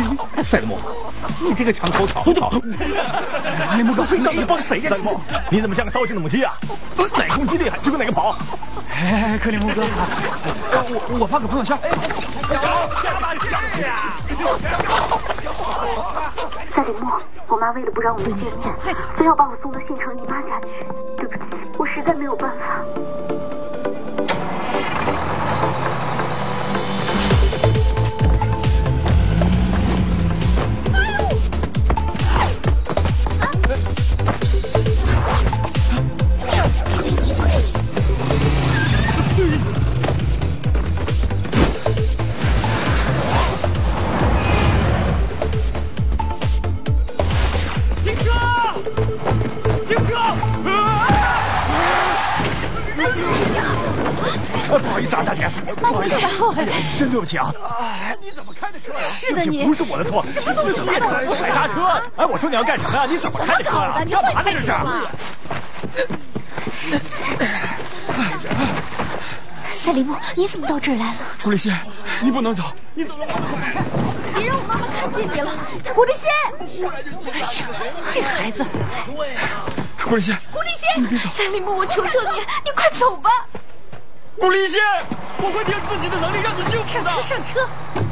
赛里木，你这个墙头草！阿里木哥，你到底帮谁呀？赛里木，你怎么像个骚气的母鸡啊？哪个公鸡厉害就跟哪个跑。哎，克里木哥，我发个朋友圈。 赛里木，我妈为了不让我们见面，非要把我送到县城姨妈家去。对不起，我实在没有办法。 不好意思啊，大姐，不好意思，真对不起啊！你怎么开的车呀？ 是的，你不是我的错，你自己踩刹车！哎，我说你要干什么呀？你怎么开的车呀？干嘛呢这是？ 赛里木，你怎么到这儿来了？ 古丽欣，你不能走， 你走了！ 别让我妈妈看见你了，古丽欣！哎呀，这孩子！ 古丽欣， 古丽欣，赛里木，我求求你，你快走吧！ 古丽欣，我会凭自己的能力让你幸福的。 上车！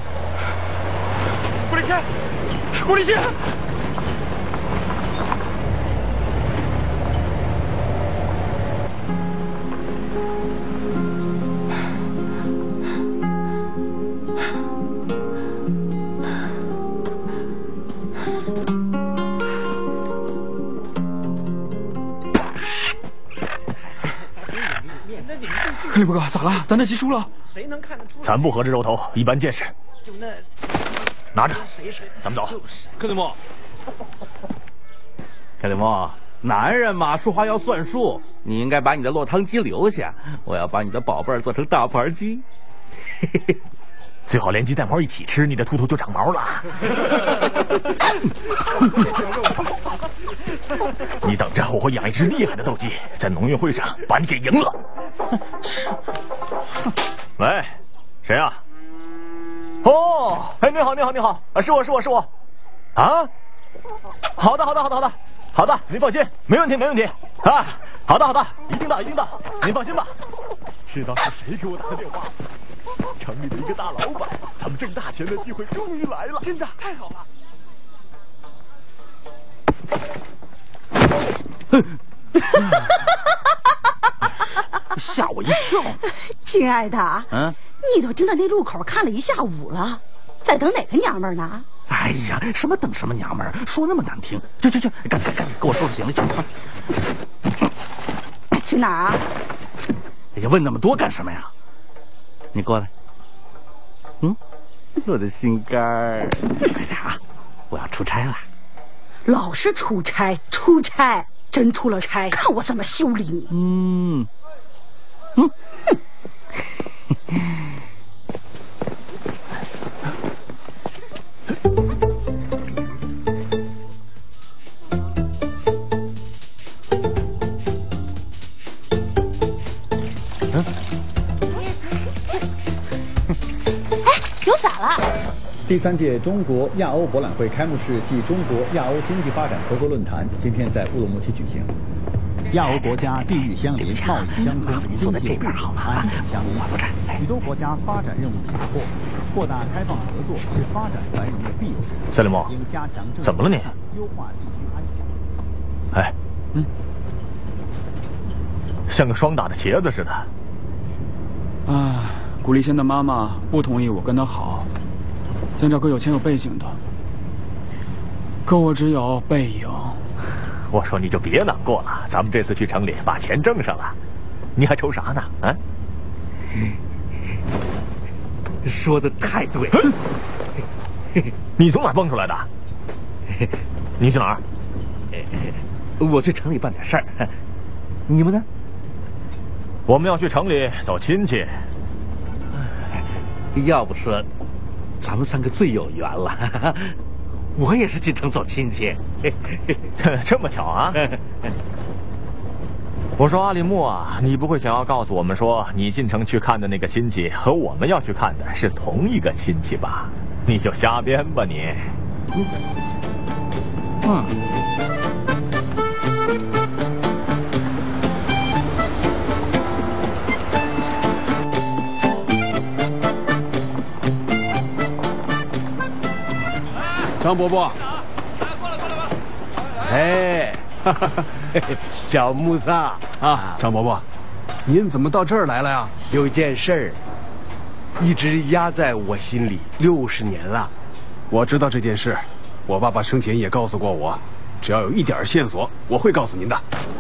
古丽欣，古丽欣！克里伯哥，咋了？咱这棋输了。 谁能看得出？咱不合着肉头，一般见识。就那，拿着，咱们走。克里莫， 克里莫，男人嘛，说话要算数。你应该把你的落汤鸡留下，我要把你的宝贝儿做成大盘鸡。 最好连鸡带毛一起吃，你的秃头就长毛了。你等着，我会养一只厉害的斗鸡，在农运会上把你给赢了。喂，谁啊？哦，哎，你好，你好，你好，是我。啊，好的，您放心，没问题啊。好的，一定到，您放心吧。知道是谁给我打的电话？城里的一个大老板，咱们挣大钱的机会终于来了， 真的太好了。 吓我一跳！ 亲爱的，你都盯着那路口看了一下午了，在等哪个娘们呢？ 哎呀，什么等什么娘们儿，说那么难听！去，赶紧给我收拾行李去！ 去哪儿啊？ 哎呀，问那么多干什么呀？你过来。我的心肝儿，快点啊！我要出差了。 老是出差，真出了差，看我怎么修理你！ 有咋了？ 第3届中国亚欧博览会开幕式暨中国亚欧经济发展合作论坛今天在乌鲁木齐举行。亚欧国家地域相邻，贸易相通，经济互补，安全相依。许多国家发展任务紧迫，扩大开放合作是发展繁荣的必有之路。 赛里莫，怎么了你？ 优化地区安全。 哎，像个霜打的茄子似的。 古丽欣的妈妈不同意我跟她好，想找个有钱有背景的，可我只有背影。 我说你就别难过了，咱们这次去城里把钱挣上了，你还愁啥呢？啊？ 说的太对了。 你从哪儿蹦出来的？你去哪儿？ 我去城里办点事儿。你们呢？ 我们要去城里走亲戚。 要不说，咱们3个最有缘了。我也是进城走亲戚。 这么巧啊！我说阿里木啊，你不会想要告诉我们说，你进城去看的那个亲戚和我们要去看的是同一个亲戚吧？ 你就瞎编吧你。 张伯伯， 哎，小穆萨啊，张伯伯，您怎么到这儿来了呀？ 有件事儿一直压在我心里60年了。 我知道这件事，我爸爸生前也告诉过我，只要有一点线索，我会告诉您的。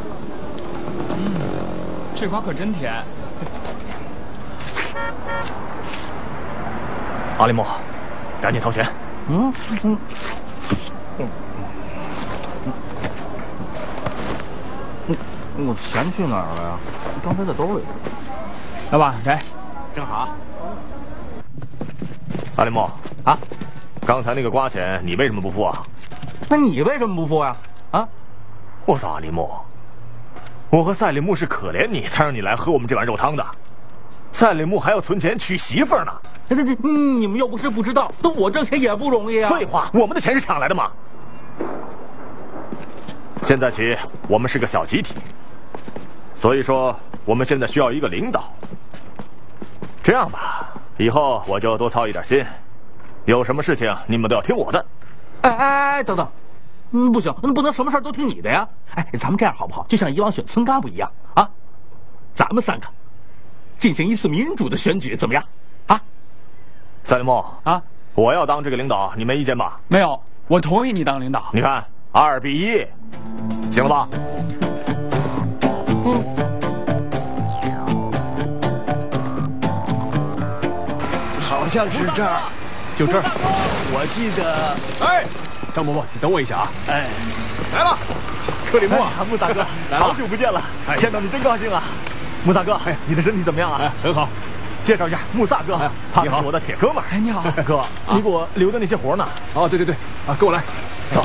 这瓜可真甜。 阿里木，赶紧掏钱。 我钱去哪儿了呀？刚才在兜里。 老板，给， 正好。 阿里木啊，刚才那个瓜钱你为什么不付啊？ 那你为什么不付呀？啊！ 我操，阿里木，我和赛里木是可怜你才让你来喝我们这碗肉汤的，赛里木还要存钱娶媳妇呢。 你们又不是不知道，我挣钱也不容易啊！ 废话，我们的钱是抢来的嘛。现在起，我们是个小集体，所以说我们现在需要一个领导。这样吧，以后我就多操一点心，有什么事情你们都要听我的。 哎，等等，不行，不能什么事都听你的呀！哎，咱们这样好不好？就像以往选村干部一样啊，咱们3个进行一次民主的选举，怎么样？啊？ 赛里木啊， 我要当这个领导，你没意见吧？ 没有，我同意你当领导。 你看，2比1，行了吧？ 好像是这儿， 就这儿。 我记得。 哎，张伯伯，你等我一下啊！ 哎， 来了，克里木啊，穆萨哥，好久不见了，见到你真高兴啊！穆萨哥，你的身体怎么样啊？ 很好。 介绍一下，穆萨哥，他是我的铁哥们儿。 哎，你好， 哥，你给我留的那些活呢？ 哦，对，啊，跟我来， 走。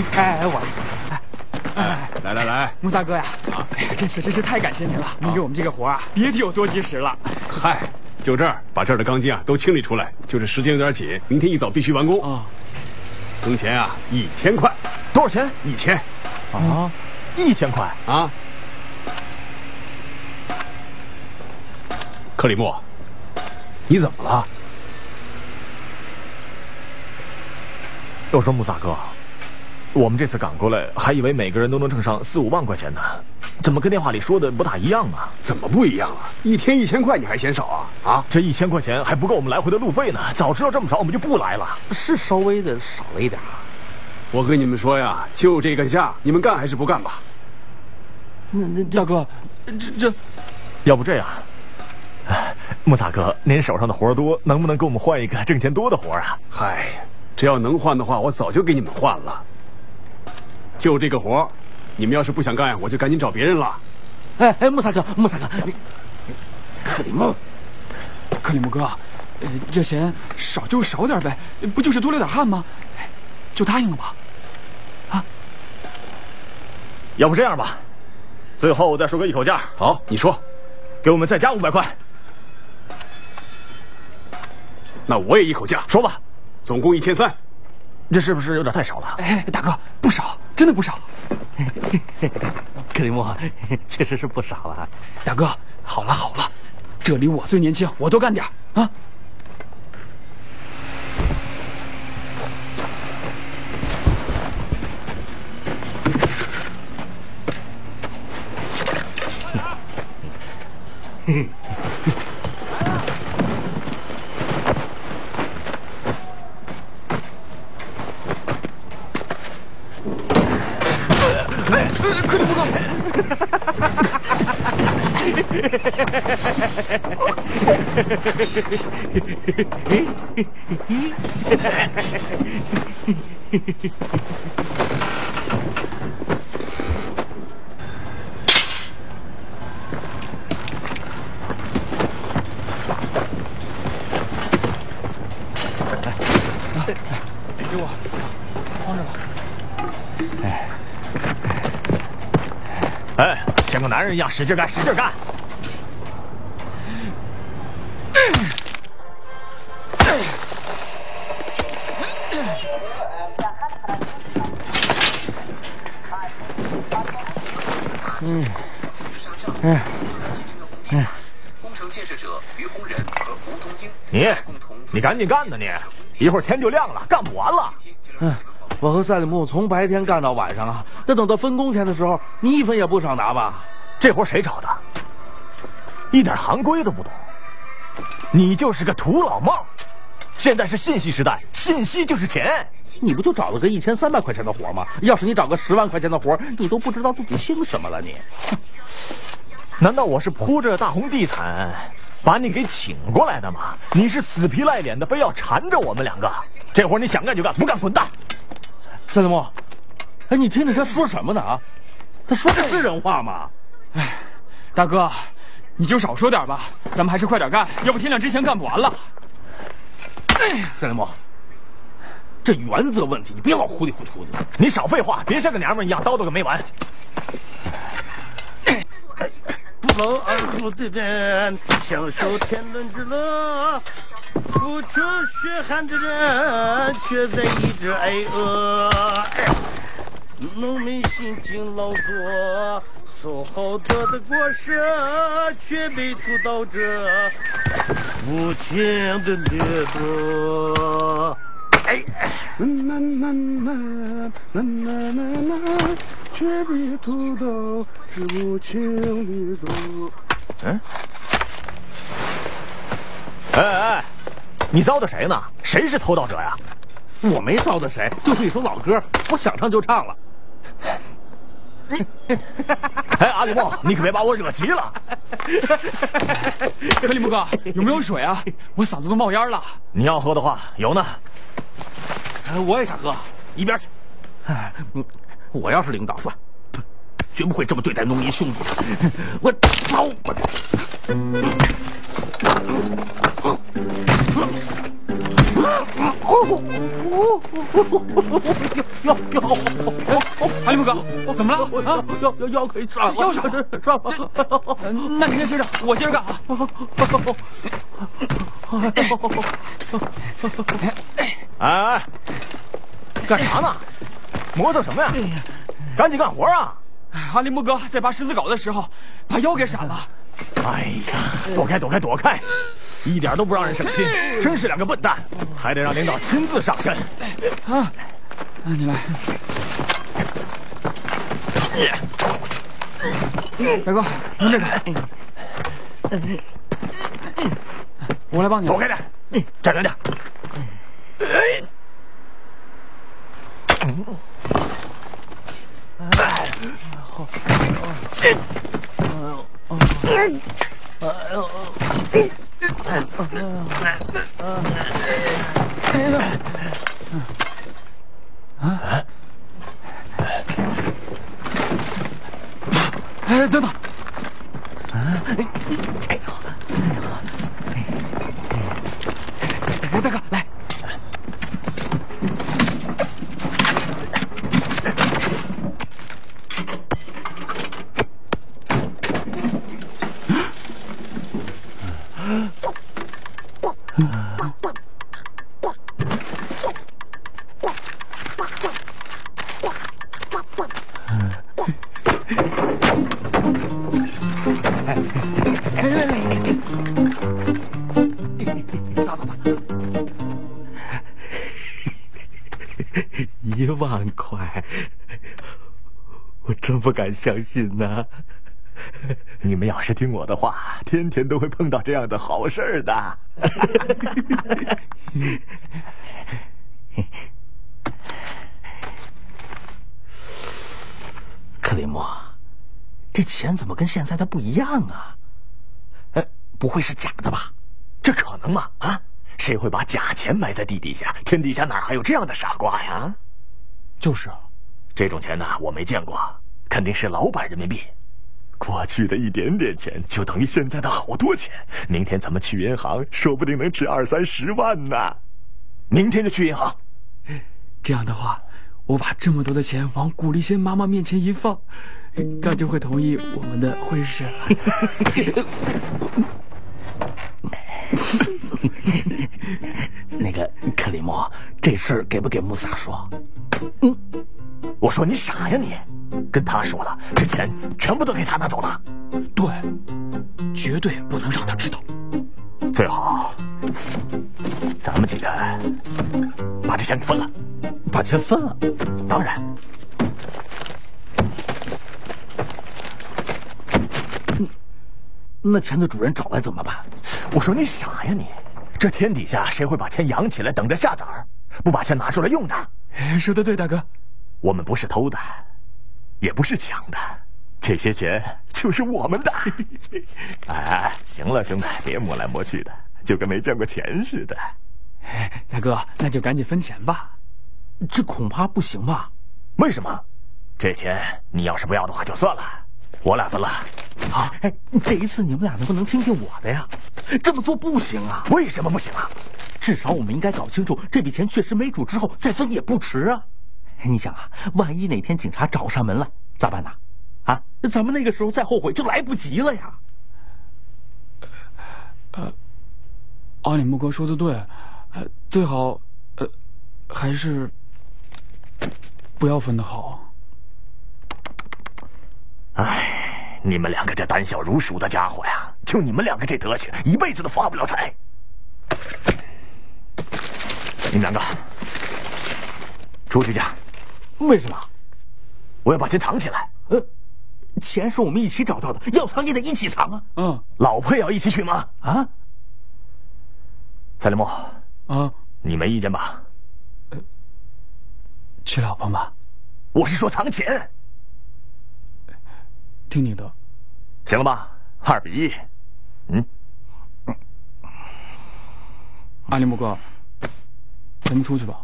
来， 穆萨哥呀，哎呀，这次真是太感谢您了，您给我们这个活啊，别提有多及时了。 嗨，就这儿，把这儿的钢筋啊都清理出来，就是时间有点紧，明天一早必须完工啊。工钱啊，1000块。 多少钱 ？1000。 啊，1000块啊。克里木，你怎么了？ 我说穆萨哥，我们这次赶过来，还以为每个人都能挣上4、5万块钱呢，怎么跟电话里说的不大一样啊？ 怎么不一样啊？一天1000块，你还嫌少啊？啊， 这1000块钱还不够我们来回的路费呢。早知道这么少，我们就不来了。 是稍微的少了一点啊。 我跟你们说呀，就这个价，你们干还是不干吧？ 大哥，这， 要不这样，穆萨哥，您手上的活多，能不能给我们换一个挣钱多的活啊？ 嗨，只要能换的话，我早就给你们换了。就这个活，你们要是不想干，我就赶紧找别人了。 哎，穆萨哥，你克里木哥，这钱少就少点呗，不就是多流点汗吗？就答应了吧。啊， 要不这样吧，最后我再说个一口价。 好，你说， 给我们再加500块。 那我也一口价， 说吧， 总共1300。 这是不是有点太少了？ 哎，大哥，不少，真的不少。 克里木，确实是不少啊。 大哥，好了，这里我最年轻，我多干点啊。克里木哥，给我，放这吧。 哎，像个男人一样使劲干，使劲干！ 工程建设者于洪仁和吴东英你赶紧干呐你！一会儿天就亮了，干不完了。 我和赛里木从白天干到晚上啊，那等到分工钱的时候，你1分也不少拿吧？ 这活谁找的？一点行规都不懂，你就是个土老帽。现在是信息时代，信息就是钱。 你不就找了个1300块钱的活吗？要是你找个10万块钱的活，你都不知道自己姓什么了你。 难道我是铺着大红地毯把你给请过来的吗？你是死皮赖脸的非要缠着我们2个，这活你想干就干，不干滚蛋！ 赛里木，哎，你听听他说什么呢啊？他说的是人话吗？ 哎，大哥，你就少说点吧，咱们还是快点干，要不天亮之前干不完了。 赛里木，这原则问题你别老糊里糊涂的。 你少废话，别像个娘们一样叨叨个没完。 不劳而获的人，享受天伦之乐；付出血汗的人，却在一直挨饿。农民辛勤劳作，所好得的果实，却被屠刀者无情的掠夺。却被屠刀是无情掠夺。 哎，你糟蹋谁呢？谁是偷盗者呀？ 我没糟蹋谁，就是一首老歌，我想唱就唱了。 哎，阿里木，你可别把我惹急了。 克里木哥，有没有水啊？我嗓子都冒烟了。 你要喝的话，有呢。 我也想喝，一边去。我要是领导是吧，绝不会这么对待农民兄弟的。我操！ 阿里木哥，怎么了？啊， 腰可以转了， 腰转了。那你先歇着，我接着干啊。 哎，干啥呢？磨蹭什么呀？赶紧干活啊！ 阿里木哥在拔十字镐的时候，把腰给闪了。 哎呀，躲开躲开躲开！一点都不让人省心，真是2个笨蛋，还得让领导亲自上阵。 啊，你来。大哥，您这个，我来帮你。 躲开点，站远点。 哎，等等！哎，大哥，来。 1万块，我真不敢相信呐！ 你们要是听我的话，天天都会碰到这样的好事的。 克里莫，这钱怎么跟现在的不一样啊？不会是假的吧？ 这可能吗？啊，谁会把假钱埋在地底下？天底下哪还有这样的傻瓜呀？ 就是啊， 这种钱呢，我没见过，肯定是老版人民币。过去的一点点钱就等于现在的好多钱。明天咱们去银行，说不定能值20-30万呢。明天就去银行。 这样的话，我把这么多的钱往古丽仙妈妈面前一放，她就会同意我们的婚事。 那个克里莫，这事儿给不给穆萨说？ 我说你傻呀你！ 跟他说了，这钱全部都给他拿走了。 对，绝对不能让他知道。 最好咱们几个把这钱给分了。 把钱分了？ 当然。 那钱的主人找来怎么办？ 我说你傻呀你！这天底下谁会把钱养起来等着下崽儿，不把钱拿出来用的？ 说得对，大哥。 我们不是偷的，也不是抢的，这些钱就是我们的。哎，行了，兄弟，别摸来摸去的，就跟没见过钱似的。 大哥，那就赶紧分钱吧。 这恐怕不行吧？ 为什么？这钱你要是不要的话就算了，我俩分了。 啊，哎，这一次你们俩能不能听听我的呀？这么做不行啊！ 为什么不行啊？ 至少我们应该搞清楚这笔钱确实没主之后再分也不迟啊。你想啊，万一哪天警察找上门了咋办呢？啊，咱们那个时候再后悔就来不及了呀。 阿里木哥说的对，最好还是不要分的好。 哎，你们两个这胆小如鼠的家伙呀，就你们两个这德行，一辈子都发不了财。你们两个出去去。 为什么？ 我要把钱藏起来。 钱是我们一起找到的，要藏也得一起藏啊。 老婆也要一起去吗？ 啊？ 蔡立木啊， 你没意见吧？ 娶老婆吗？ 我是说藏钱。 听你的。 行了吧？2比1。 阿里木哥，咱们出去吧。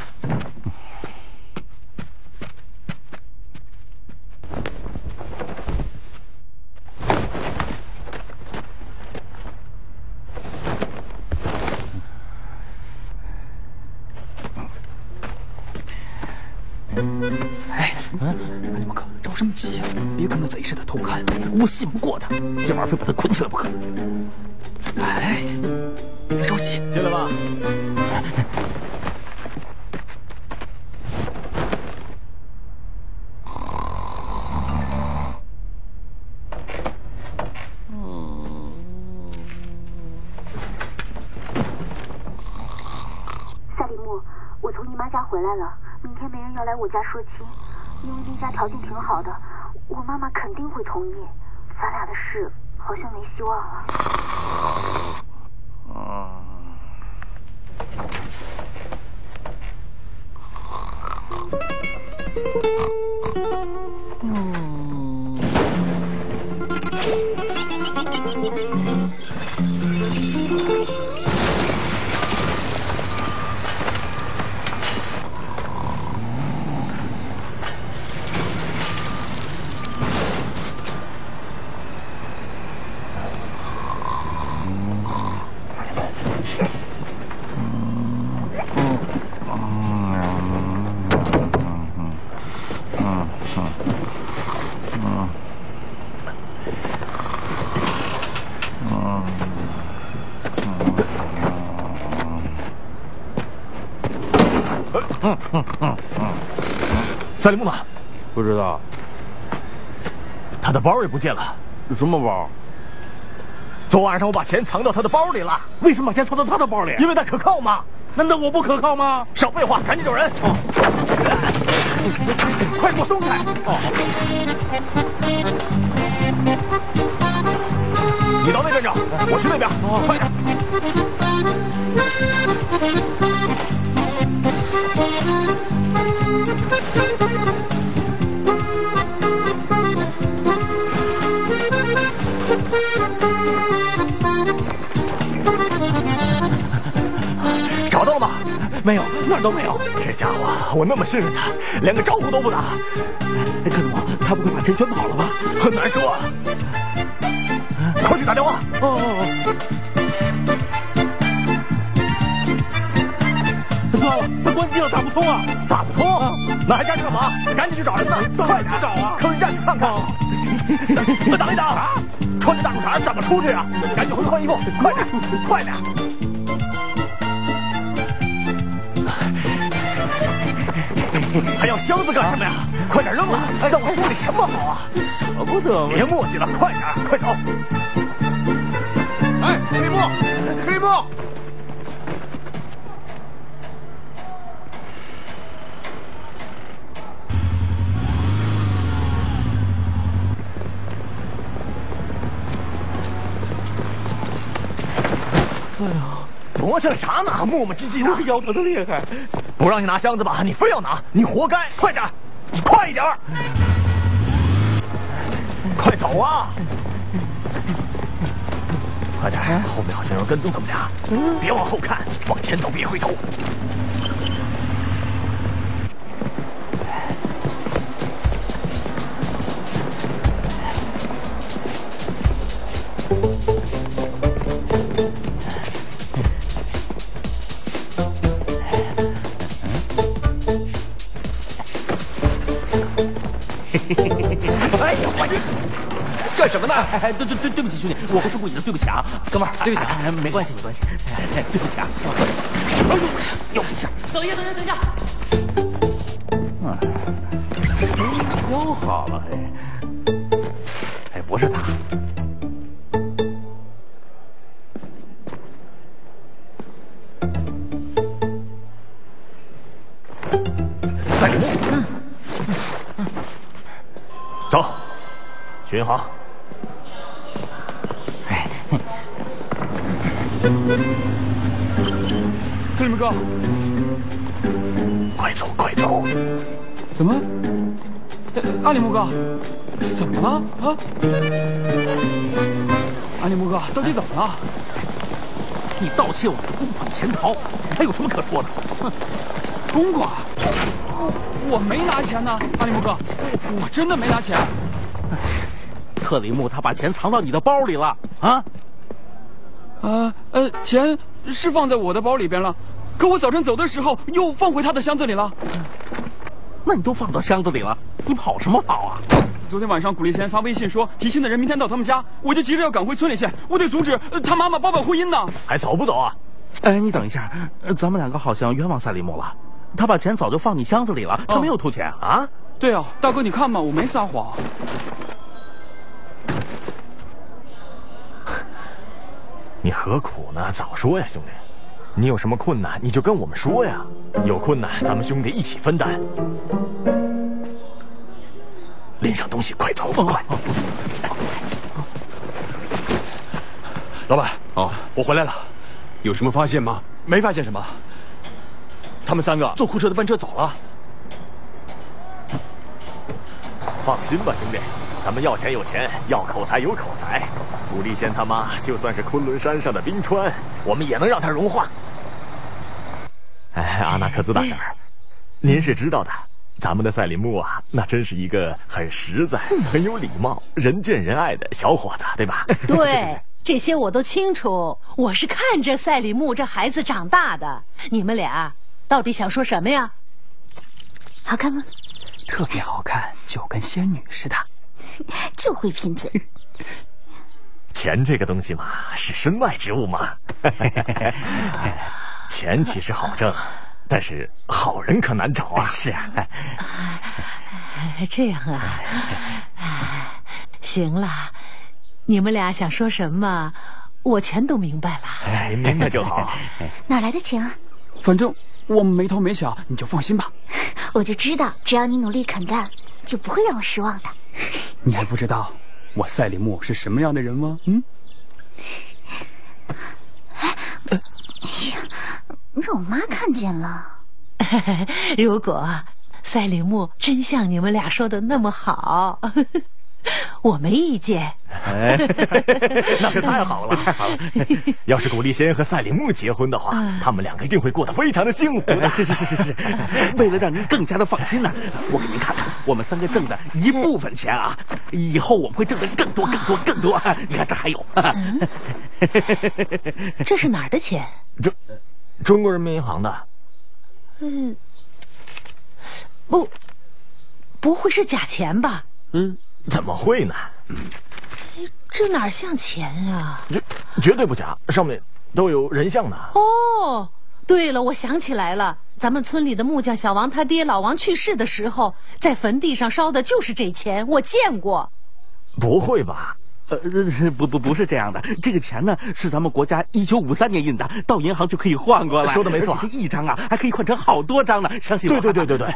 阿里木哥，着什么急呀？别跟个贼似的偷看， 我信不过他，今晚非把他捆起来不可。 哎，别着急， 进来吧。 夏里木，我从姨妈家回来了，明天没人要来我家说亲，因为那家条件挺好的，我妈妈肯定会同意。咱俩的事好像没希望了。 赛里木呢？ 不知道。 他的包也不见了。 什么包？ 昨晚上我把钱藏到他的包里了。 为什么把钱藏到他的包里？ 因为他可靠吗？ 难道我不可靠吗？ 少废话，赶紧找人！快给我松开！你到那边找，我去那边。快点！找到了吗？ 没有，哪儿都没有。 这家伙，我那么信任他，连个招呼都不打。 可怎么？他不会把钱卷跑了吧？ 很难说。快去打电话。 糟了，他关机了，打不通啊！ 打不通？那还站着干嘛？赶紧去找人呢！快点去找啊！ 客运站去看看。等一等啊！穿着大裤衩怎么出去啊？赶紧回去换衣服，快点，快点！ 还要箱子干什么呀？快点扔了，让我说你什么好啊？ 舍不得， 别磨叽了，快点，快走！ 哎，克里木，克里木！ 哎呀，磨叽了啥呢？磨磨唧唧的， 腰疼的厉害。 不让你拿箱子吧，你非要拿，你活该！快点，你快一点，快走啊！快点，后面好像有人跟踪咱们家，别往后看，往前走，别回头。 哎呀，我干什么呢？对不起，兄弟，我不是故意的，对不起啊，哥们儿，对不起啊，没关系，对不起啊。哎呦，又一下， 等一下。 腰好了，哎，不是他。 赛里木，走，巡航。 克里姆哥， 快走，快走！ 怎么？阿里木哥，怎么了啊？阿里木哥，到底怎么了？ 你盗窃我的公款潜逃，还有什么可说的？ 公款？我没拿钱呢，阿里木哥，我真的没拿钱。 克里木他把钱藏到你的包里了啊？ 钱是放在我的包里边了，可我早晨走的时候又放回他的箱子里了。 那你都放到箱子里了，你跑什么跑啊？ 昨天晚上古丽仙发微信说提亲的人明天到他们家，我就急着要赶回村里去，我得阻止他妈妈包办婚姻呢。 还走不走啊？ 哎，你等一下，咱们两个好像冤枉赛里木了。他把钱早就放你箱子里了，他没有偷钱啊？ 对啊，大哥你看嘛，我没撒谎。 你何苦呢？早说呀，兄弟！你有什么困难你就跟我们说呀，有困难咱们兄弟一起分担。拎上东西，快走，快！ 老板，我回来了，有什么发现吗？ 没发现什么，他们三个坐库车的班车走了。放心吧，兄弟，咱们要钱有钱，要口才有口才。古丽仙他妈就算是昆仑山上的冰川，我们也能让它融化。哎，阿纳克兹大婶儿，您是知道的，咱们的赛里木啊，那真是一个很实在、很有礼貌、人见人爱的小伙子，对吧？ 对，这些我都清楚。我是看着赛里木这孩子长大的。你们俩到底想说什么呀？ 好看吗？ 特别好看，就跟仙女似的。 就会贫嘴。 钱这个东西嘛，是身外之物嘛。钱其实好挣，但是好人可难找啊。 是啊。 这样啊，行了，你们俩想说什么，我全都明白了。 哎，明白就好。 哪来的钱啊？ 反正我没偷没抢，你就放心吧。 我就知道，只要你努力肯干，就不会让我失望的。 你还不知道我赛里木是什么样的人吗？ 哎呀，让我妈看见了。 如果赛里木真像你们俩说的那么好，我没意见。 哎，那可太好了，太好了！要是古丽仙和赛里木结婚的话，他们两个一定会过得非常的幸福的。 是。为了让您更加的放心呢，我给您看看我们三个挣的一部分钱啊，以后我们会挣得更多。你看这还有。 这是哪儿的钱？ 中国人民银行的。 不会是假钱吧？ 怎么会呢？ 这哪像钱啊？ 绝对不假，上面都有人像呢。 哦，对了，我想起来了， 咱们村里的木匠小王他爹老王去世的时候，在坟地上烧的就是这钱，我见过。 不会吧？ 不是这样的，这个钱呢是咱们国家1953年印的，到银行就可以换过来。 说的没错， 这一张啊还可以换成好多张呢，相信我。 对。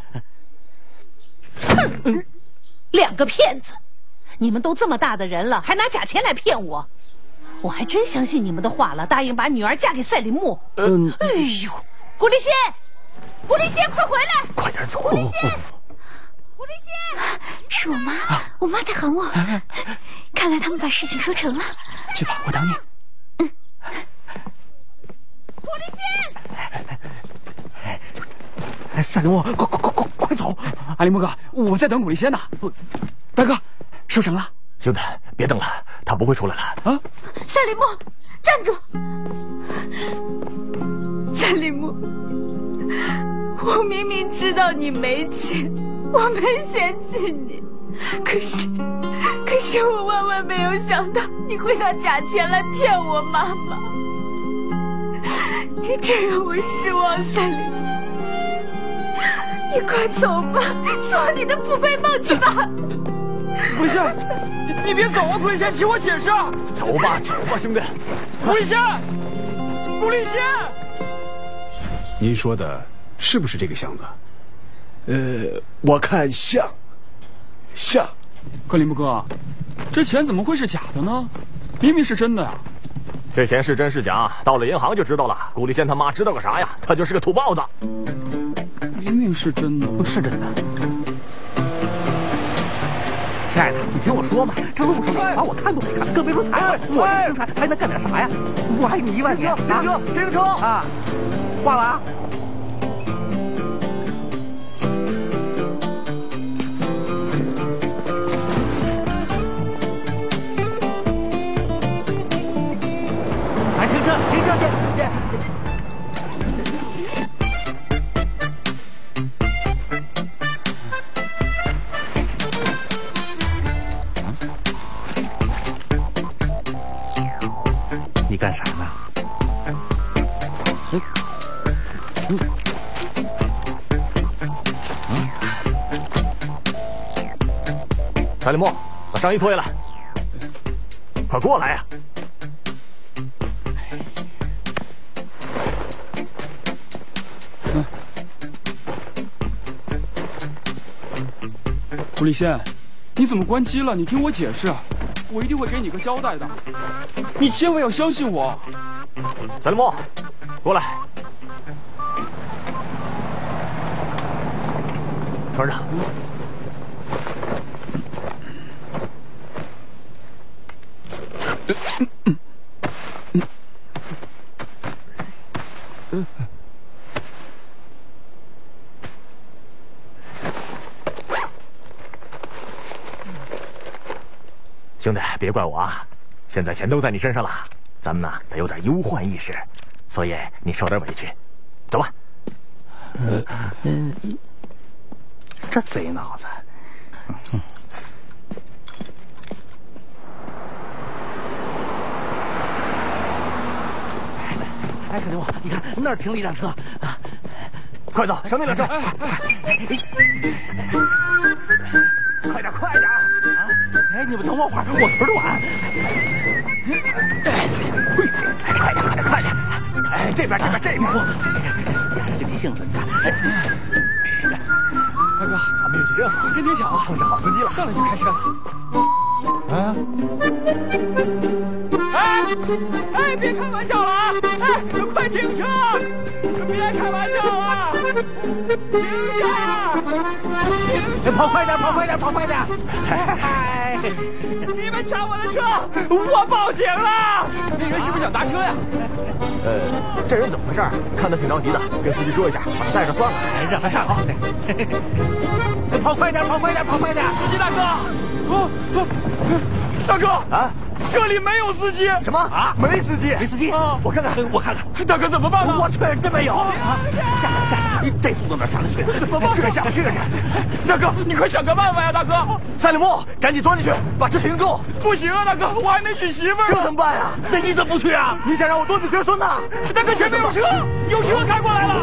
哼，两个骗子！你们都这么大的人了，还拿假钱来骗我，我还真相信你们的话了，答应把女儿嫁给赛林木。哎呦，古丽仙，快回来！ 快点走！ 古丽仙， 是我妈，我妈在喊我。看来他们把事情说成了。 去吧，我等你。 古丽仙，赛林木，快走！ 阿里木哥，我在等古丽仙呢。大哥，收成了。 兄弟，别等了，他不会出来了。 啊！赛林木，站住！赛林木，我明明知道你没钱，我没嫌弃你，可是我万万没有想到你会拿假钱来骗我妈妈，你真让我失望，赛林木。你快走吧，做你的富贵梦去吧。 古丽仙，你别走啊！古丽仙，听我解释。 走吧，兄弟。 古丽仙， 您说的是不是这个箱子？ 我看像。 可林木哥，这钱怎么会是假的呢？明明是真的呀。 这钱是真是假，到了银行就知道了。古丽仙他妈知道个啥呀？他就是个土包子。 明明是真的， 是真的。亲爱的，你听我说嘛，这路上把我看都没看，更别说财了。我这身材还能干点啥呀？我爱你1万年。 停车啊！挂了啊！哎，停车！你干啥呢？ 赛林木，把上衣脱下来，快过来呀！ 古丽仙，你怎么关机了？你听我解释，我一定会给你个交代的。你千万要相信我。 赛林木，过来，团长。兄弟，别怪我啊！现在钱都在你身上了，咱们呢得有点忧患意识，所以你受点委屈。走吧。 这贼脑子。哎，可林木，你看那儿停了一辆车啊！ 快走，上那辆车！快点啊！ 哎，你们等我会儿，我腿短。 快点！哎，这边！ 司机还是个急性子，你看。 大哥， 咱们运气真好， 真挺巧啊， 碰上好司机了， 上来就开车。哎，别开玩笑了啊！哎，快停车！别开玩笑了！停下！ 跑快点！ 哎，你们抢我的车，我报警了！那人是不是想搭车呀？ 这人怎么回事？看他挺着急的，跟司机说一下，把他带上算了。 让他上。跑快点！ 司机大哥，大哥啊！ 这里没有司机。 什么啊？没司机？没司机？我看看，我看看。 大哥怎么办呢？ 我去，真没有。下，这速度哪下得去？ 怎么办？ 这下不去啊！ 大哥，你快想个办法呀！大哥， 赛里木，赶紧钻进去，把车停住！ 不行啊，大哥，我还没娶媳妇儿。 这怎么办呀？ 那你怎么不去啊？ 你想让我多子绝孙呐？ 大哥，前面有车，有车开过来了。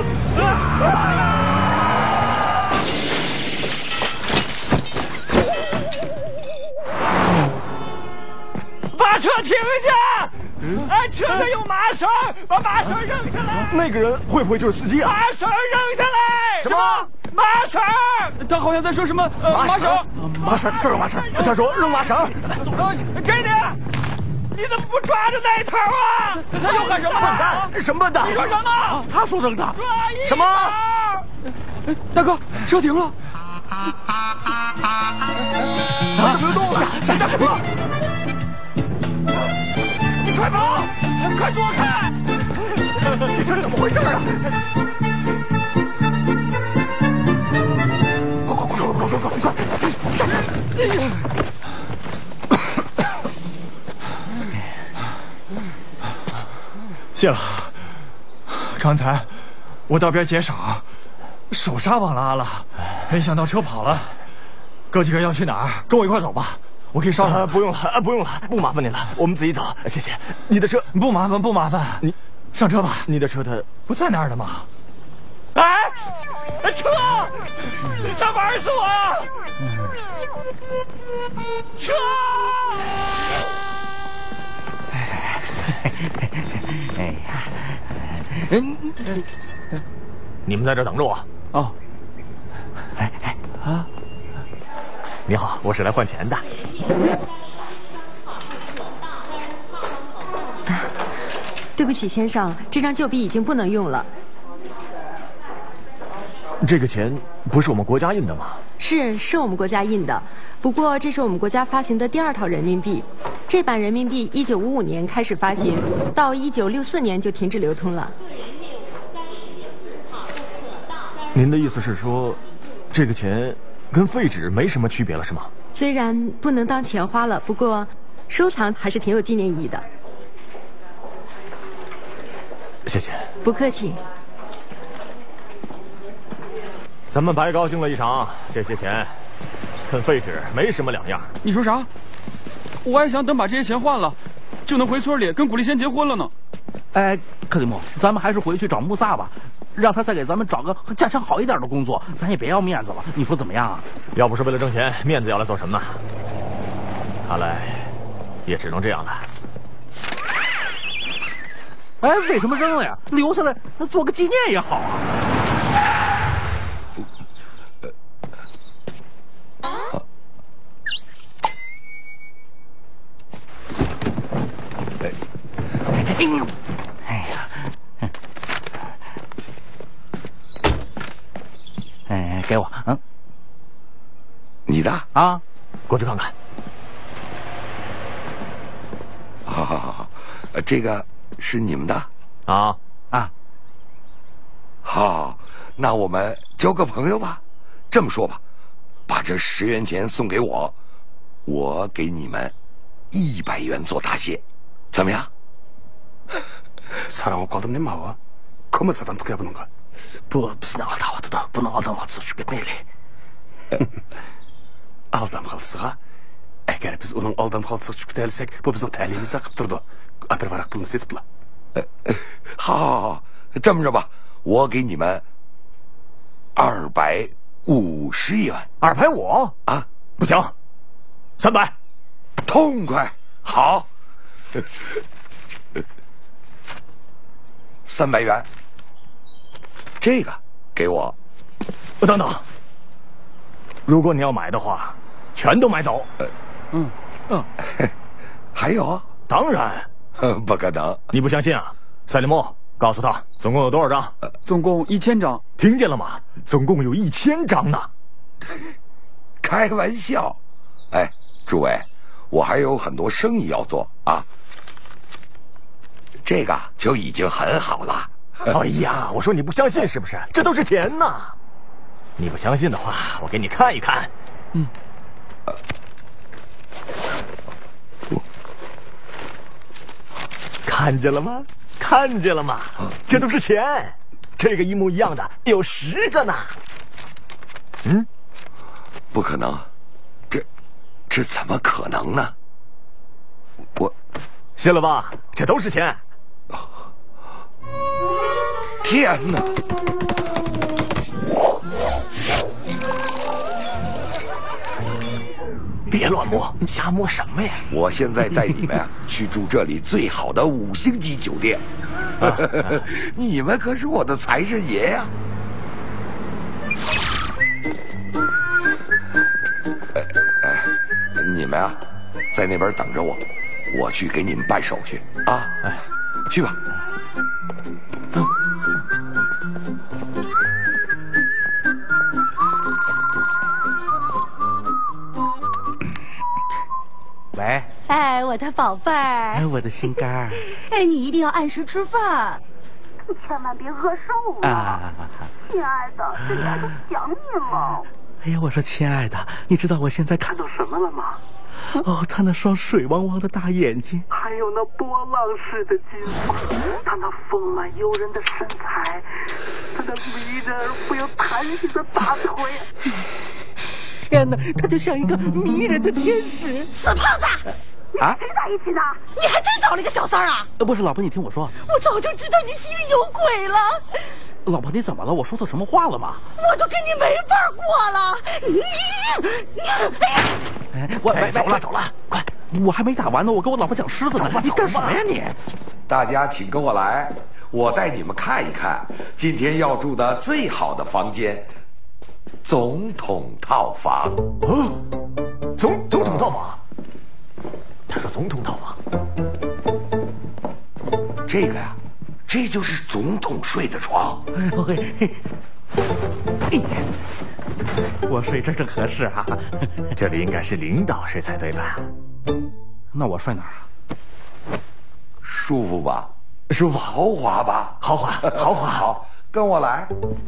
把车停下！哎，车上有麻绳，把麻绳扔下来。 那个人会不会就是司机啊？ 麻绳扔下来！ 什么？ 麻绳？他好像在说什么？麻绳？ 麻绳，这有麻绳。他说扔麻绳。 给你！你怎么不抓着那头啊？他又喊什么？ 笨蛋！什么笨蛋？ 你说什么？ 他说扔的。 什么？ 大哥，车停了。 怎么又动了？下！ 快跑！快躲开！ 这车怎么回事啊？快！下！ 谢了。刚才我道边解手，手刹忘了安了，没想到车跑了。哥几个要去哪儿？跟我一块走吧。我可以捎他。 不用了，不用了，不麻烦你了，我们自己走，谢谢。你的车不麻烦，你上车吧。 你的车它不在那儿的吗？哎，车！你想玩死我呀？车！ 哎呀，你们在这等着我。 哦。 你好，我是来换钱的。 对不起，先生，这张旧币已经不能用了。 这个钱不是我们国家印的吗？ 是我们国家印的，不过这是我们国家发行的第2套人民币。这版人民币1955年开始发行，到1964年就停止流通了。 您的意思是说，这个钱跟废纸没什么区别了，是吗？ 虽然不能当钱花了，不过收藏还是挺有纪念意义的。 谢谢。 不客气。 咱们白高兴了一场，这些钱跟废纸没什么两样。 你说啥？我还想等把这些钱换了，就能回村里跟古丽仙结婚了呢。 哎，克里木，咱们还是回去找穆萨吧，让他再给咱们找个价钱好一点的工作，咱也别要面子了。你说怎么样啊？ 要不是为了挣钱，面子要来做什么呢？看来也只能这样了。 哎，为什么扔了呀？留下来做个纪念也好啊。给我， 你的啊， 过去看看。 好，这个是你们的啊。 好，那我们交个朋友吧。这么说吧，把这10元钱送给我，我给你们100元做答谢，怎么样？ 사랑을 거듭낸 마와 거머사단 떻게 해보는가? 무슨 알다와도 bunu adam atsa 죽겠네yle. Aldam қалсыға, әгер біз оның алдам қалсыға жүкті әлісек, бұл біздің тәлемізді қып тұрды. Апер барақ бұны сетіп ла. 好，这么着吧，我给你们250元。 250 啊？ 不行，300。 痛快，好。300元，这个给我。 等等，如果你要买的话，全都买走。 还有？ 当然。 不可能， 你不相信啊？赛里莫，告诉他总共有多少张？ 总共1000张。 听见了吗？总共有1000张呢。 开玩笑。哎，诸位，我还有很多生意要做啊。这个就已经很好了。 哎呀，我说你不相信是不是？这都是钱呐！你不相信的话，我给你看一看。 看见了吗？看见了吗？这都是钱，这个一模一样的有10个呢。嗯， 不可能，这怎么可能呢？我， 信了吧？这都是钱。 天哪！ 别乱摸，瞎摸什么呀？ 我现在带你们去住这里最好的5星级酒店。你们可是我的财神爷呀！你们啊，在那边等着我，我去给你们办手续啊！去吧。 喂， 哎，我的宝贝儿， 哎，我的心肝儿， 哎，你一定要按时吃饭， 千万别饿瘦啊！ 亲爱的，这丫头想你了。 哎呀，我说亲爱的，你知道我现在看到什么了吗？哦，他那双水汪汪的大眼睛， 还有那波浪式的金发，他那丰满诱人的身材，他那迷人而富有弹性的大腿。 天哪，他就像一个迷人的天使。 死胖子！ 啊？ 谁在一起呢？ 你还真找了一个小三儿啊？ 不是，老婆，你听我说， 我早就知道你心里有鬼了。 老婆，你怎么了？我说错什么话了吗？ 我都跟你没法过了。 走了，快！我还没打完呢，我跟我老婆讲狮子呢。你干什么呀你？ 大家请跟我来，我带你们看一看今天要住的最好的房间——总统套房。 总统套房。他说总统套房。 这个呀，这就是总统睡的床。 我睡这正合适啊。 这里应该是领导睡才对吧？ 那我睡哪儿啊？ 舒服吧？ 舒服。 豪华吧？ 豪华。 好，跟我来。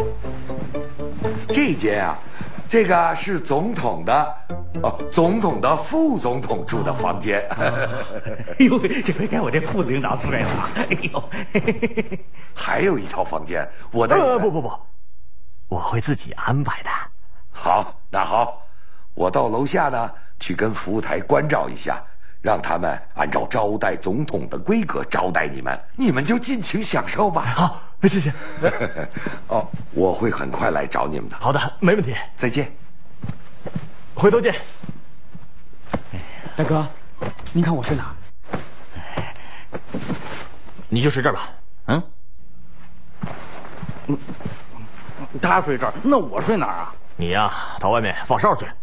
这间啊，这个是总统的副总统住的房间。 哎呦，这回该我这副领导睡了。哎呦， 还有一套房间，我的不，我会自己安排的。 好，那好，我到楼下呢去跟服务台关照一下，让他们按照招待总统的规格招待你们，你们就尽情享受吧。 好，谢谢。 哦，我会很快来找你们的。 好的，没问题。 再见。 回头见。 大哥，您看我睡哪？ 你就睡这儿吧。 他睡这儿，那我睡哪儿啊？ 你呀，到外面放哨去。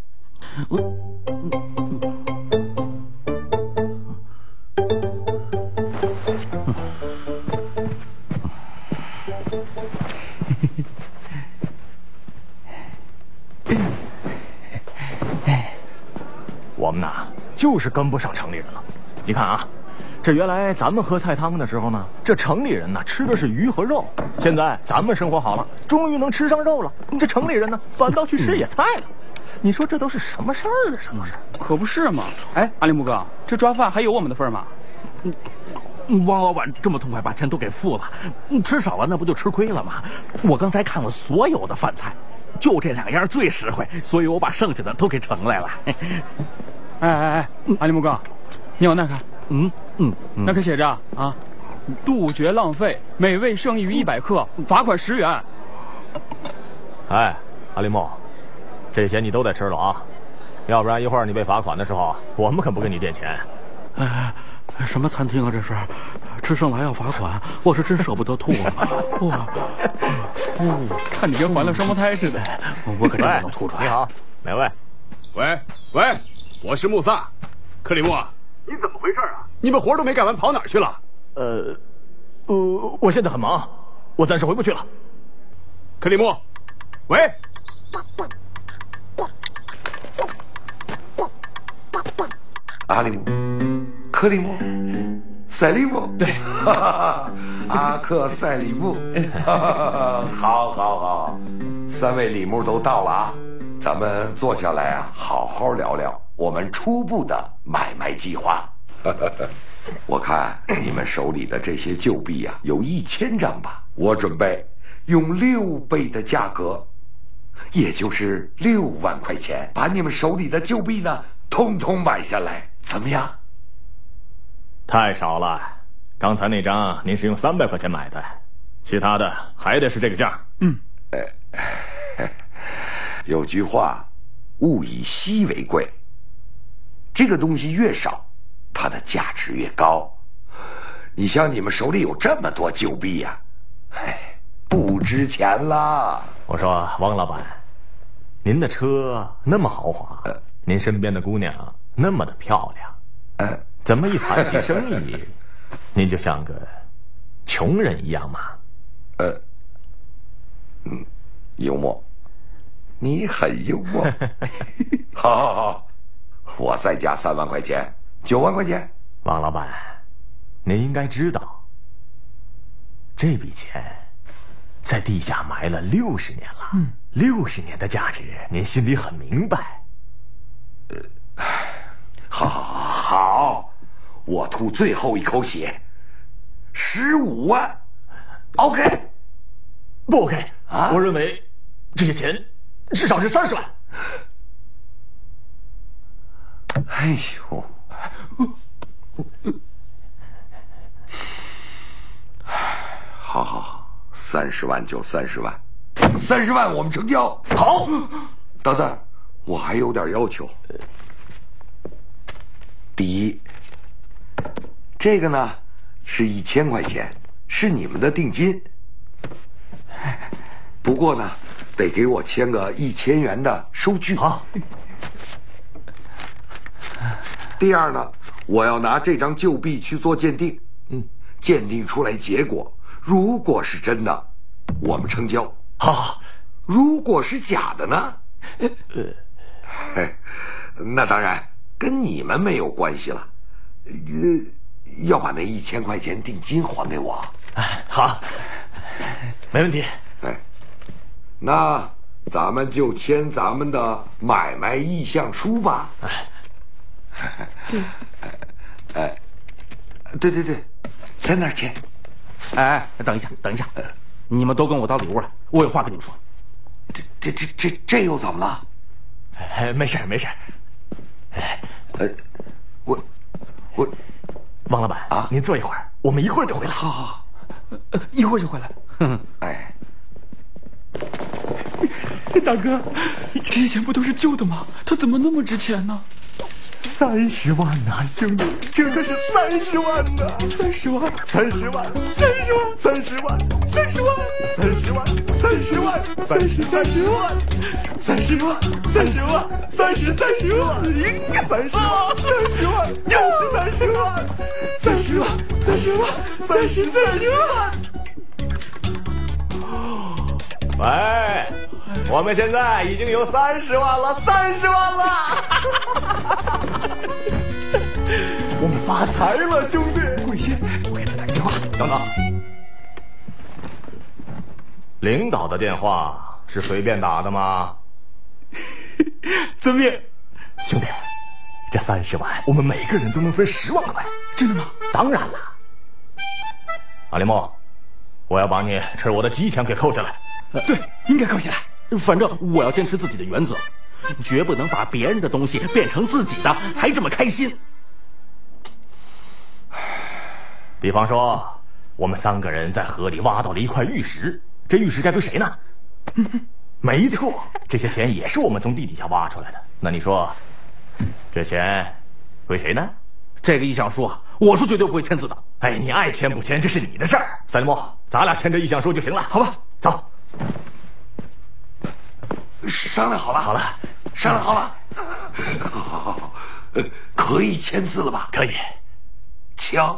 我们呐，就是跟不上城里人了。你看啊，这原来咱们喝菜汤的时候呢，这城里人呢吃的是鱼和肉，现在咱们生活好了，终于能吃上肉了，这城里人呢反倒去吃野菜了。你说这都是什么事儿啊？这都是， 可不是嘛！哎，阿里木哥，这抓饭还有我们的份吗？ 汪老板这么痛快把钱都给付了，吃少了那不就吃亏了吗？我刚才看了所有的饭菜，就这2样最实惠，所以我把剩下的都给盛来了。 哎，阿里木哥，你往那看，那可写着啊，杜绝浪费，美味剩余100克，罚款10元。 哎，阿里木，这些你都得吃了啊，要不然一会儿你被罚款的时候，我们可不给你垫钱。 哎，什么餐厅啊？这是吃剩了还要罚款，我是真舍不得吐啊！ 看你跟怀了双胞胎似的， 我可真不能吐出来。 你好，哪位？ 喂，我是穆萨，克里木啊，你怎么回事啊？你们活都没干完，跑哪儿去了？ 我现在很忙，我暂时回不去了。 克里木，喂。 阿里木，克里木，赛里木， 对， 阿克赛里木，好，3位里木都到了啊，咱们坐下来啊，好好聊聊我们初步的买卖计划。 我看你们手里的这些旧币呀，有1000张吧？我准备用6倍的价格，也就是6万块钱，把你们手里的旧币呢，统统买下来，怎么样？ 太少了，刚才那张您是用300块钱买的，其他的还得是这个价。 有句话，物以稀为贵。这个东西越少，它的价值越高。你像你们手里有这么多旧币呀，不值钱了。 我说王老板，您的车那么豪华，您身边的姑娘那么的漂亮，怎么一谈起生意，您就像个穷人一样嘛？ 幽默，你很幽默。好，我再加3万块钱，9万块钱。 王老板，您应该知道，这笔钱在地下埋了60年了。60年的价值，您心里很明白。 好，我吐最后一口血，15万。OK？ 不 OK 啊？我认为这些钱至少是30万。 哎呦，好，30万就30万，30万我们成交。好，等等，我还有点要求。第一，这个呢是1000块钱，是你们的定金。不过呢，得给我签个1000元的收据。 好。 第二呢，我要拿这张旧币去做鉴定。鉴定出来结果，如果是真的，我们成交。 好。 如果是假的呢？那当然跟你们没有关系了。要把那1000块钱定金还给我。 好，没问题。 那咱们就签咱们的买卖意向书吧。 请。 对，在那儿签。 等一下，你们都跟我到里屋来，我有话跟你们说。 这又怎么了？ 没事。我，王老板啊，您坐一会儿，我们一会儿就回来。 好， 一会儿就回来。大哥，这些钱不都是旧的吗？它怎么那么值钱呢 ？30万呐，兄弟，真的是30万呐！30万，30万，30万，30万，30万，30万，30万，30万，30万，30万，30万，又是30万，30万，30万。喂，我们现在已经有30万了，30万了！我们发财了，兄弟！ 顾立新，我给他打个电话。 等等，领导的电话是随便打的吗？ 遵命。 兄弟，这30万，我们每个人都能分10万块。 真的吗？ 当然了。阿里木，我要把你吃我的鸡钱给扣下来。 对，应该扣下来。 反正我要坚持自己的原则，绝不能把别人的东西变成自己的，还这么开心。 比方说，我们3个人在河里挖到了一块玉石，这玉石该归谁呢？没错，这些钱也是我们从地底下挖出来的。那你说，这钱归谁呢？ 这个意向书啊，我是绝对不会签字的。 哎，你爱签不签，这是你的事儿。赛里木，咱俩签这意向书就行了，好吧？走。 商量好了，好，可以签字了吧？ 可以， 请。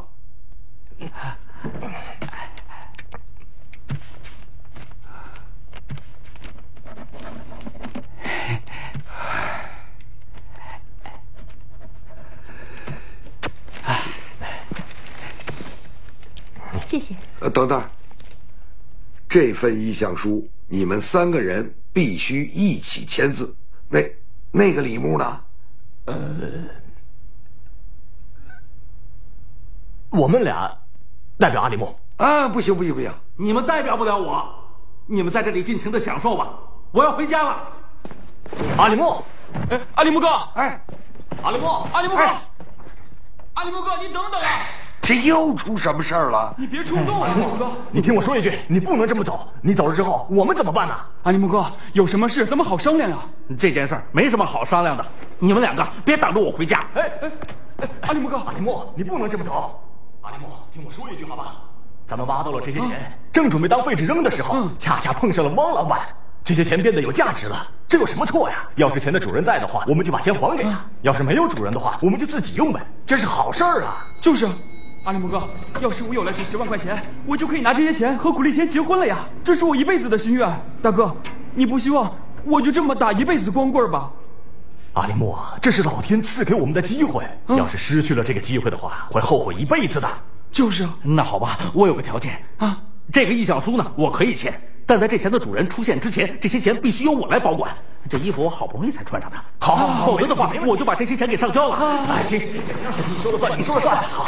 谢谢。 等等，这份意向书你们3个人必须一起签字。那个李牧呢？ 我们俩代表阿里木。 啊，不行不行不行， 你们代表不了我，你们在这里尽情的享受吧，我要回家了。 阿里木， 哎，阿里木哥， 哎， 阿里木， 阿里木哥，阿里木哥，你等等啊！ 这又出什么事儿了？ 你别冲动啊，阿里木哥！ 你听我说一句，你不能这么走。你走了之后，我们怎么办呢？ 阿里木哥，有什么事咱们好商量呀。 这件事儿没什么好商量的，你们两个别挡着我回家。 阿里木哥， 阿里木，你不能这么走。阿里木，听我说一句好吧？咱们挖到了这些钱，正准备当废纸扔的时候，恰恰碰上了汪老板。这些钱变得有价值了，这有什么错呀？要是钱的主人在的话，我们就把钱还给他；要是没有主人的话，我们就自己用呗，这是好事儿啊！ 就是，阿里木哥，要是我有了这10万块钱，我就可以拿这些钱和古丽仙结婚了呀！这是我一辈子的心愿。大哥，你不希望我就这么打一辈子光棍吧？ 阿里木，这是老天赐给我们的机会，要是失去了这个机会的话，会后悔一辈子的。 就是， 那好吧，我有个条件啊，这个意向书呢，我可以签。但在这钱的主人出现之前，这些钱必须由我来保管。这衣服我好不容易才穿上的，好，否则的话我就把这些钱给上交了。啊，行，你说了算，你说了算。好，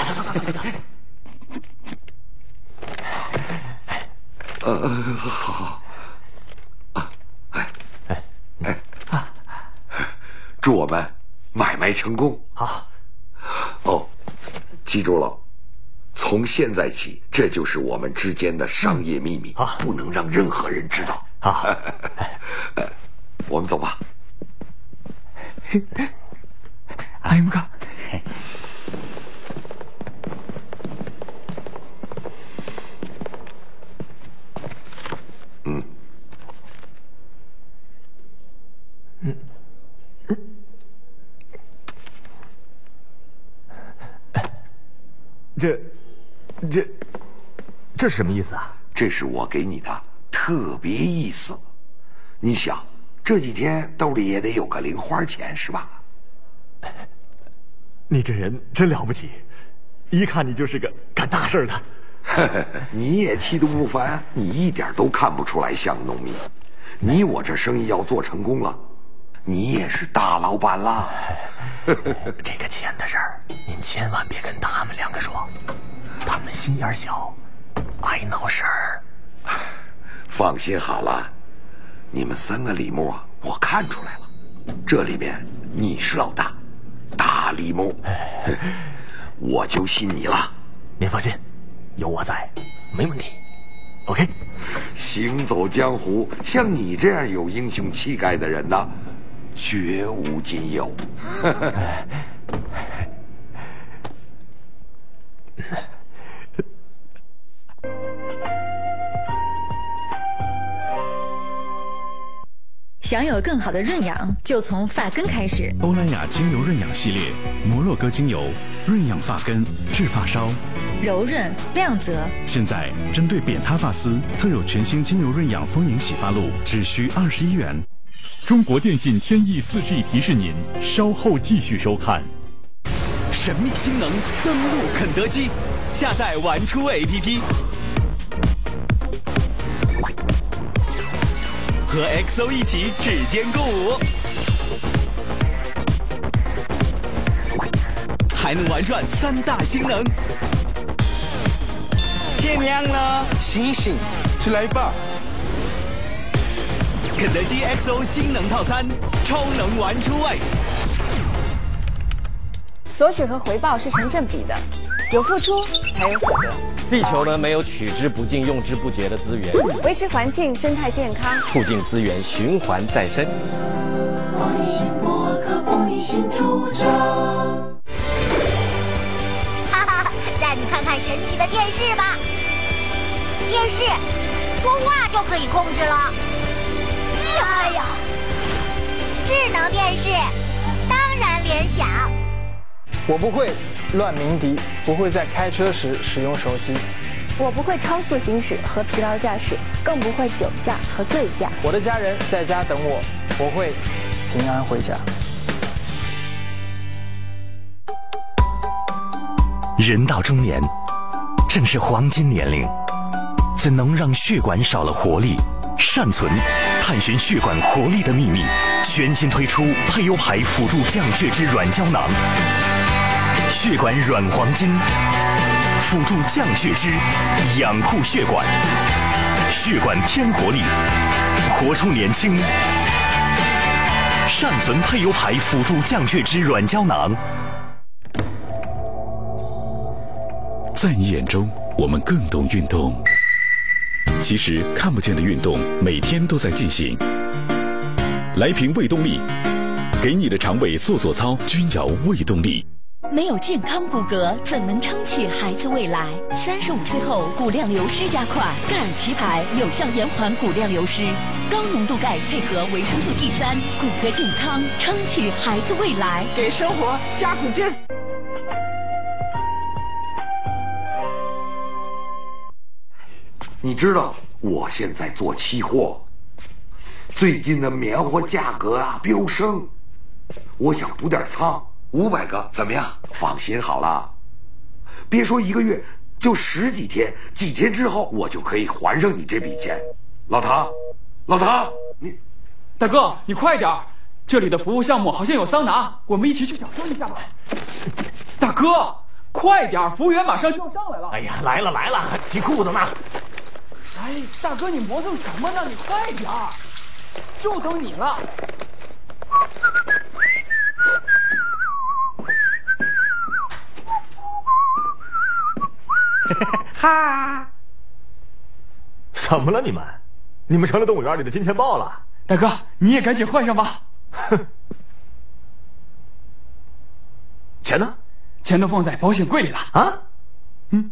好，祝我们买卖成功。 好， 哦，记住了。从现在起，这就是我们之间的商业秘密，不能让任何人知道。 好， 我们走吧。 阿里木哥， 这是什么意思啊？ 这是我给你的特别意思。你想，这几天兜里也得有个零花钱是吧？ 你这人真了不起，一看你就是个干大事的。 你也气度不凡，你一点都看不出来像农民。你我这生意要做成功了，你也是大老板啦。 这个钱的事儿，您千万别跟他们两个说，他们心眼小，爱闹事儿。 放心好了，你们3个李木，我看出来了，这里面你是老大，大李木，我就信你了。 您放心，有我在，没问题。OK。 行走江湖，像你这样有英雄气概的人呢，绝无仅有。 想有更好的润养，就从发根开始。 欧莱雅精油润养系列，摩洛哥精油润养发根、治发梢， 柔润亮泽。 现在针对扁塌发丝，特有全新精油润养丰盈洗发露，只需21元。 中国电信天翼4G 提示您稍后继续收看。 神秘新能登陆肯德基，下载玩出 APP， 和 XO 一起指尖共舞，还能玩转3大新能。 天亮了，醒一醒，去来一半。 肯德基 XO 新能套餐，超能玩出味。 索取和回报是成正比的，有付出才有所得。 地球呢没有取之不尽、用之不竭的资源， 维持环境生态健康， 促进资源循环再生。 关心播客，关心主张。 哈哈，带你看看神奇的电视吧！电视说话就可以控制了，厉害呀！智能电视，当然联想。 我不会乱鸣笛，不会在开车时使用手机。 我不会超速行驶和疲劳驾驶，更不会酒驾和醉驾。 我的家人在家等我，我会平安回家。 人到中年，正是黄金年龄，怎能让血管少了活力？善存，探寻血管活力的秘密，全新推出配优牌辅助降血脂软胶囊。血管软黄金， 辅助降血脂，养护血管，血管添活力，活出年轻。善存配优牌辅助降血脂软胶囊。 在你眼中，我们更懂运动。其实看不见的运动，每天都在进行。来瓶胃动力，给你的肠胃做操，均瑶胃动力。 没有健康骨骼，怎能撑起孩子未来？35岁后骨量流失加快，钙尔奇牌有效延缓骨量流失，高浓度钙配合维生素 D3，骨骼健康，撑起孩子未来， 给生活加股劲儿。 你知道我现在做期货，最近的棉花价格啊飙升，我想补点仓，500个怎么样？放心好了，别说1个月，就10几天，几天之后我就可以还上你这笔钱。老唐，你， 大哥，你快点，这里的服务项目好像有桑拿，我们一起去享受一下吧。大哥，快点，服务员马上就要上来了。 哎呀，来了，提裤子呢。 哎，大哥，你磨蹭什么呢？你快点，就等你了。 哈！怎么了你们？你们成了动物园里的金钱豹了？ 大哥，你也赶紧换上吧。 钱呢？ 钱都放在保险柜里了。 啊？嗯。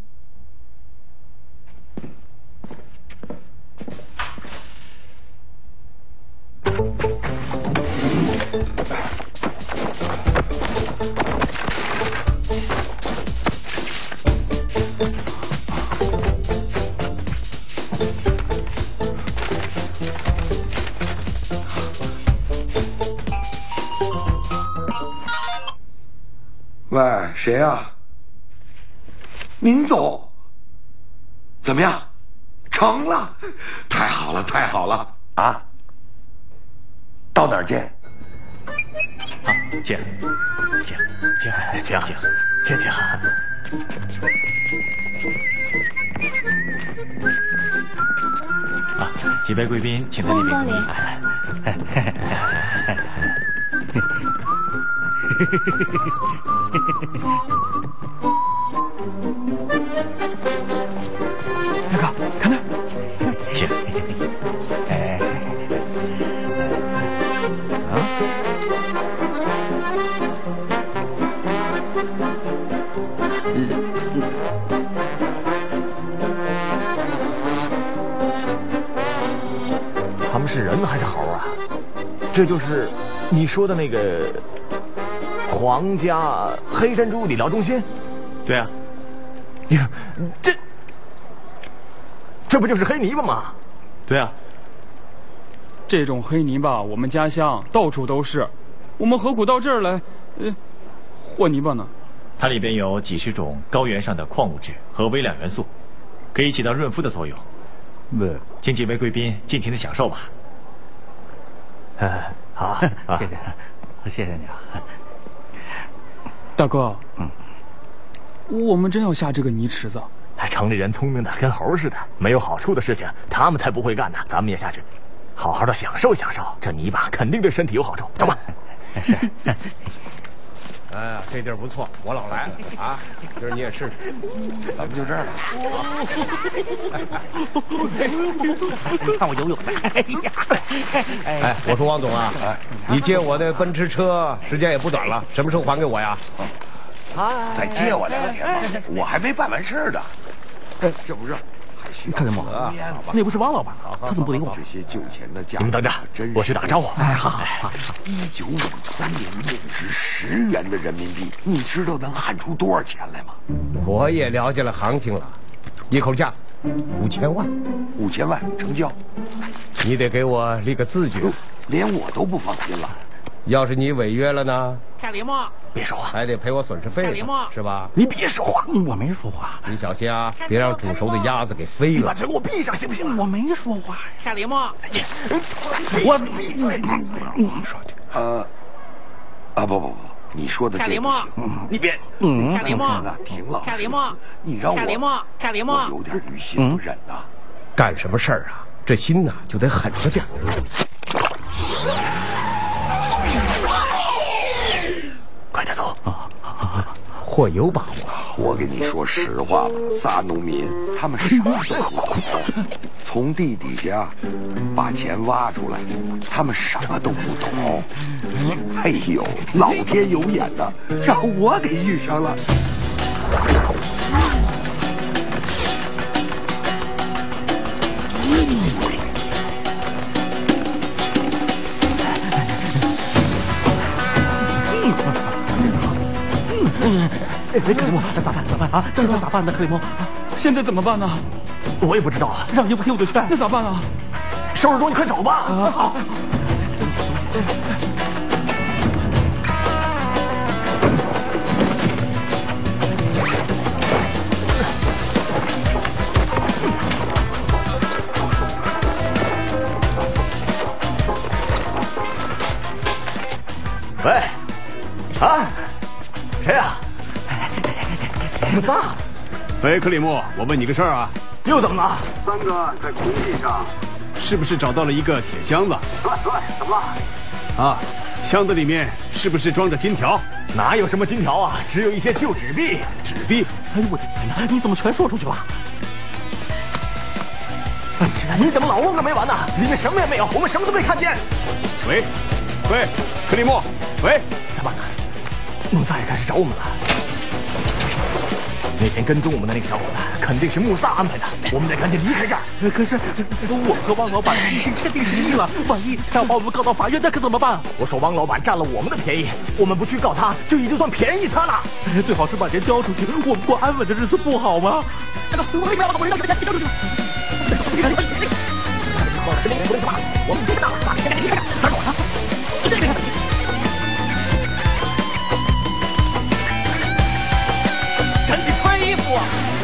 喂，谁呀？民总，怎么样？成了，太好了啊！到哪儿见？ 啊，见。啊，几位贵宾，请在那边请。 大哥，看那儿， 请。哎，啊，他们是人还是猴啊？这就是你说的那个皇家黑珍珠理疗中心？对啊。呀，这不就是黑泥巴吗？对啊。 这种黑泥巴我们家乡到处都是，我们何苦到这儿来，和泥巴呢？ 它里边有几十种高原上的矿物质和微量元素，可以起到润肤的作用。请几位贵宾尽情的享受吧。好，谢谢你啊， 大哥。我们真要下这个泥池子？ 城里人聪明的跟猴似的，没有好处的事情他们才不会干呢。咱们也下去，好好的享受享受，这泥巴肯定对身体有好处。走吧。是。 哎呀，这地儿不错，我老来啊！今儿你也试试，咱们就这儿了。 你看我游泳的， 哎，我说王总啊，你借我的奔驰车时间也不短了，什么时候还给我呀？ 再借我2天吧，我还没办完事儿呢。这不是还需要看见吗？那不是王老板吗？他怎么不理我？ 这些旧钱的价， 你们等着，我去打个招呼。 哎，好。 1953年面值10元的人民币，你知道能喊出多少钱来吗？ 我也了解了行情了，一口价5000万 ，5000万成交。 你得给我立个字据， 连我都不放心了。 要是你违约了呢？ 看林默， 别说话， 还得赔我损失费，是吧？ 你别说话， 我没说话。 你小心啊，别让煮熟的鸭子给飞了。 把嘴给我闭上，行不行？ 我没说话呀。看林默， 我闭嘴。 不， 你说的这个行， 你别， 看林默，挺老实，你让我有点于心不忍呐。 干什么事儿啊？这心呐就得狠着点。 快点走！ 或有把握。 我跟你说实话吧，仨农民他们什么都不懂，从地底下把钱挖出来，他们什么都不懂。哎呦，老天有眼呐，让我给遇上了。 克里莫，咋办啊？这可咋办呢？克里莫， 现在怎么办呢？ 我也不知道啊。 让你不听我的劝， 那咋办啊？ 收拾东西，快走吧。 好。 喂，啊，谁呀？穆萨。 喂，克里木，我问你个事儿啊。 又怎么了 ？3个在空地上，是不是找到了一个铁箱子？ 对，怎么了？ 啊，箱子里面是不是装着金条？ 哪有什么金条啊，只有一些旧纸币。 纸币？ 哎呦我的天哪！你怎么全说出去了？ 你怎么老问个没完呢？里面什么也没有，我们什么都没看见。 喂，克里木，喂， 咋办呢？穆萨也开始找我们了。那天跟踪我们的那个小伙子，肯定是穆萨安排的，我们得赶紧离开这儿。 可是我和汪老板已经签订协议了，万一他要把我们告到法院，那可怎么办？ 我说汪老板占了我们的便宜，我们不去告他，就已经算便宜他了。 最好是把钱交出去，我们过安稳的日子不好吗？ 大哥，我为什么要把我人当什么钱？你交出去！ 喝了是那个人说的话，我们已经知道了，赶紧离开这儿，哪走啊？赶紧穿衣服啊！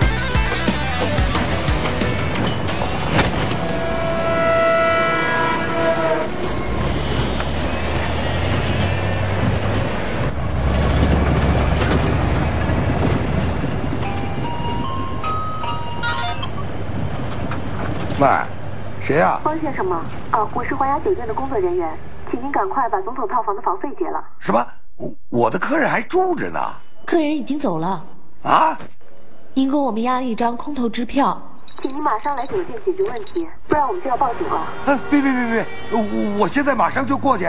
喂，谁呀？ 方先生吗？我是华雅酒店的工作人员，请您赶快把总统套房的房费结了。 什么？我的客人还住着呢。 客人已经走了。 啊？ 您给我们压了一张空头支票，请您马上来酒店解决问题，不然我们就要报警了。 别！我现在马上就过去。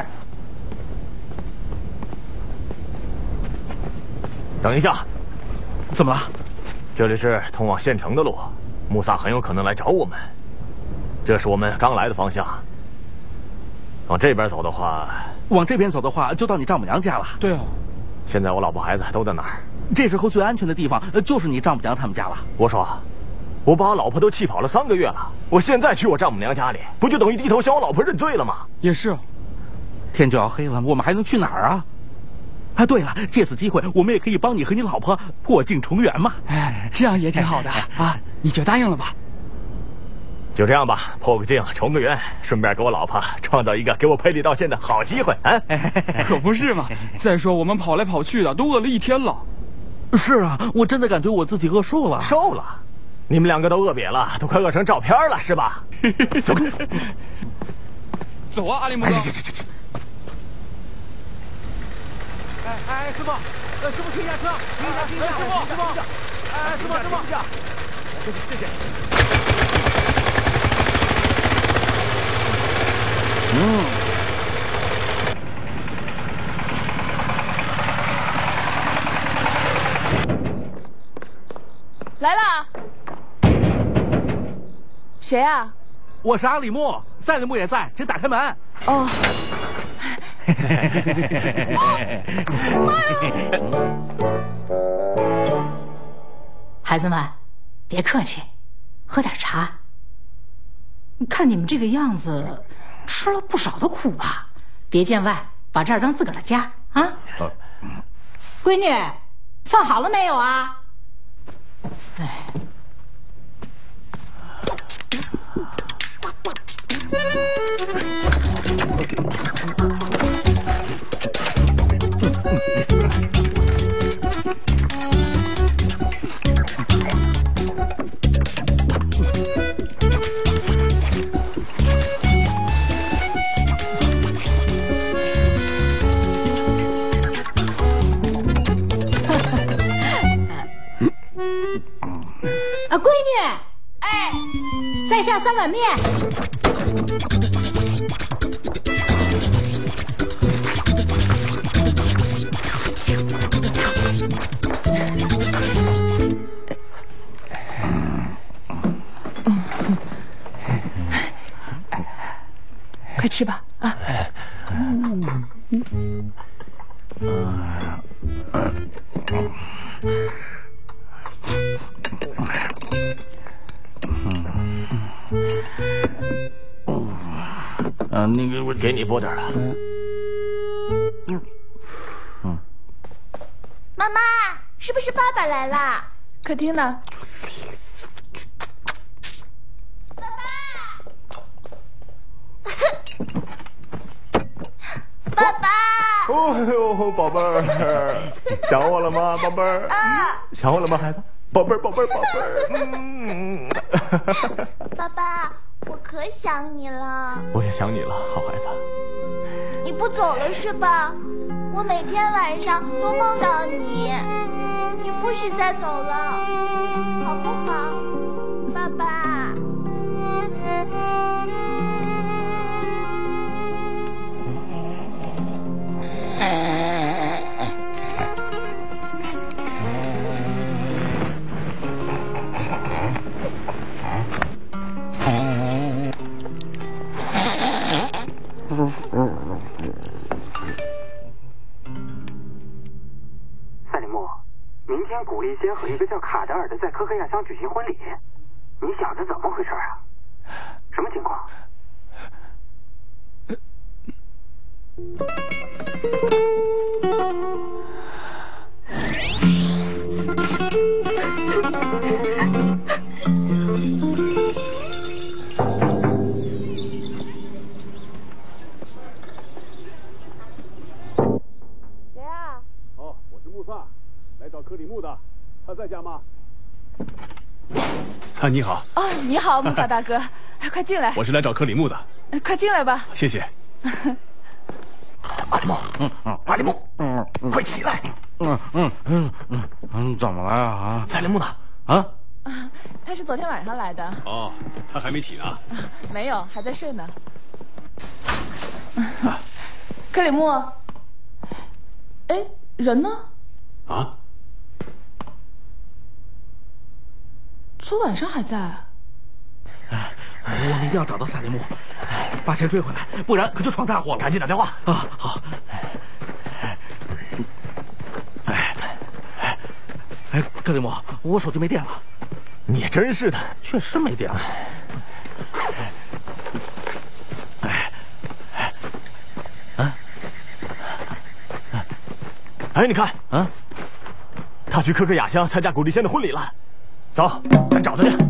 等一下， 怎么了？ 这里是通往县城的路，穆萨很有可能来找我们。这是我们刚来的方向。往这边走的话， 就到你丈母娘家了。 对啊。 现在我老婆孩子都在哪儿？ 这时候最安全的地方就是你丈母娘他们家了。 我说，我把我老婆都气跑了3个月了，我现在去我丈母娘家里，不就等于低头向我老婆认罪了吗？ 也是。 天就要黑了，我们还能去哪儿啊？啊，对了，借此机会，我们也可以帮你和你老婆破镜重圆嘛。 哎，这样也挺好的啊，你就答应了吧。 就这样吧，破个镜重个圆，顺便给我老婆创造一个给我赔礼道歉的好机会啊！ 可不是嘛！再说我们跑来跑去的，都饿了1天了。 是啊，我真的感觉我自己饿瘦了。 瘦了？你们2个都饿瘪了，都快饿成照片了是吧？走开！ 走啊，阿里木哥！ 师傅，师傅停一下车，停一下，师傅，师傅，谢谢。 来啦！谁啊？ 我是阿里木，赛里木也在，请打开门。 哦。 孩子们，别客气，喝点茶。看你们这个样子，吃了不少的苦吧？别见外，把这儿当自个儿的家啊！闺女，饭好了没有啊？哎。 闺女，哎，再下3碗面。快吃吧啊！ 那个我给你拨点了。 妈妈，是不是爸爸来了？ 客厅呢？ 爸爸！ 哦呦，宝贝儿，想我了吗，宝贝儿？想我了吗，孩子？宝贝儿，宝贝儿，宝贝儿。 爸爸，我可想你了。 我也想你了，好孩子。 你不走了是吧？我每天晚上都梦到你。你不许再走了，好不好，爸爸？ 赛里木，明天古丽仙和一个叫卡德尔的在科克亚乡举行婚礼，你想着怎么回事啊？什么情况？ 谁啊？ 哦，我是穆萨，来找克里木的，他在家吗？啊，你好。 哦，你好，穆萨大哥，快进来。 我是来找克里木的。 快进来吧。 谢谢。 阿里木，阿里木，快起来！ 怎么了啊？ 赛里木呢？ 啊？ 他是昨天晚上来的。 哦，他还没起呢。 没有，还在睡呢。克里木，哎，人呢？ 啊？ 昨晚上还在。 我们一定要找到赛里木，把钱追回来，不然可就闯大祸了。 赶紧打电话啊！好。克里木，我手机没电了。 你真是的， 确实没电了。 哎，你看，他去科克亚乡参加古丽仙的婚礼了。走，咱找他去。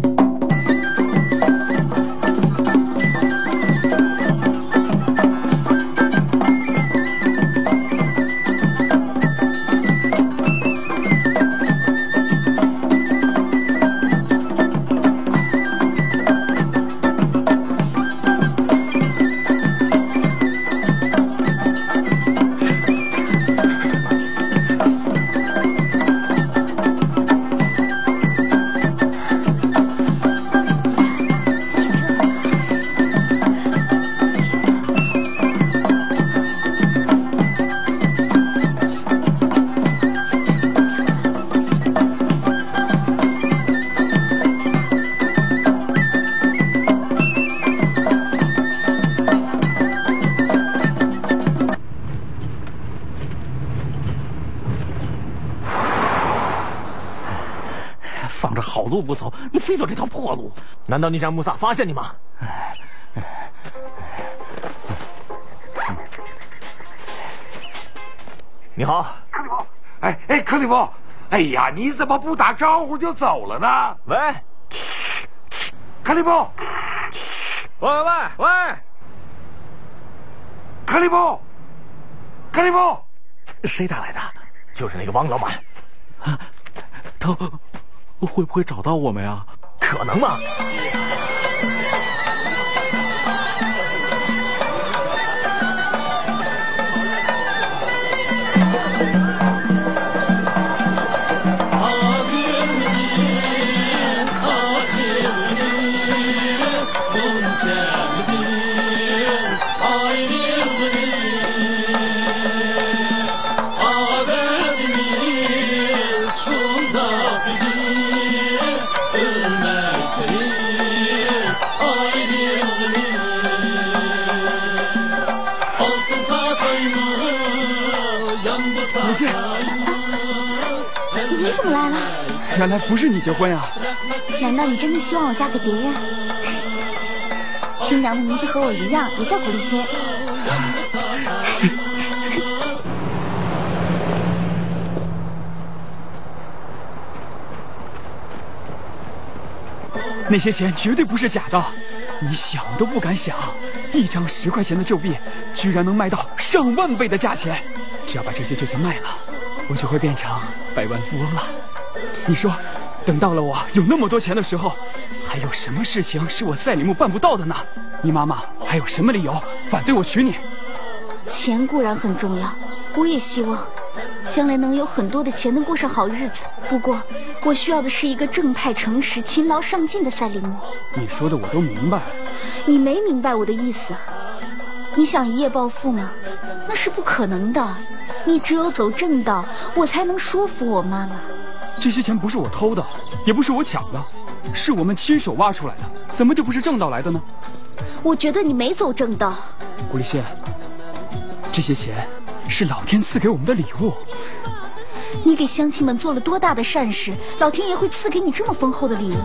放着好路不走，你非走这条破路， 难道你想让穆萨发现你吗？你好， 克里姆。哎，克里姆，哎呀，你怎么不打招呼就走了呢？ 喂， 克里姆， 喂， 克里姆，克里姆， 谁打来的？ 就是那个汪老板。 他会不会找到我们呀？ 可能吗？ 古倩， 你怎么来了？ 原来不是你结婚呀？ 难道你真的希望我嫁给别人？新娘的名字和我一样，也叫古丽仙。 那些钱绝对不是假的，你想都不敢想，一张10块钱的旧币，居然能卖到上万倍的价钱。只要把这些旧钱卖了，我就会变成百万富翁了。你说，等到了我有那么多钱的时候，还有什么事情是我赛里木办不到的呢？你妈妈还有什么理由反对我娶你？ 钱固然很重要，我也希望将来能有很多的钱，能过上好日子。不过，我需要的是一个正派、诚实、勤劳、上进的赛里木。 你说的我都明白。 你没明白我的意思。你想一夜暴富吗？那是不可能的。你只有走正道，我才能说服我妈妈。 这些钱不是我偷的，也不是我抢的，是我们亲手挖出来的，怎么就不是正道来的呢？ 我觉得你没走正道。 古丽仙，这些钱是老天赐给我们的礼物。 你给乡亲们做了多大的善事，老天爷会赐给你这么丰厚的礼物？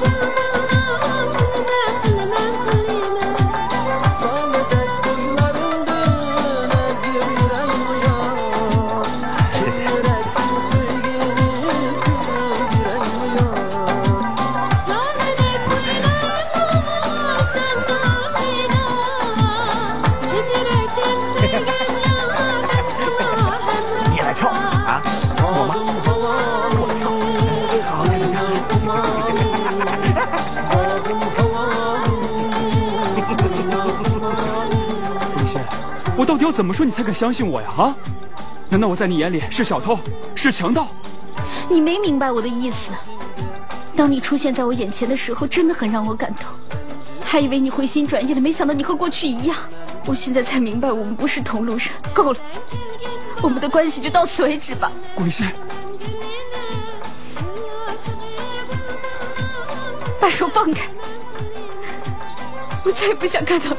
我到底要怎么说你才肯相信我呀？啊？难道我在你眼里是小偷，是强盗？ 你没明白我的意思。当你出现在我眼前的时候，真的很让我感动，还以为你回心转意了，没想到你和过去一样。我现在才明白，我们不是同路人。够了，我们的关系就到此为止吧。 古丽仙， 把手放开，我再也不想看到你。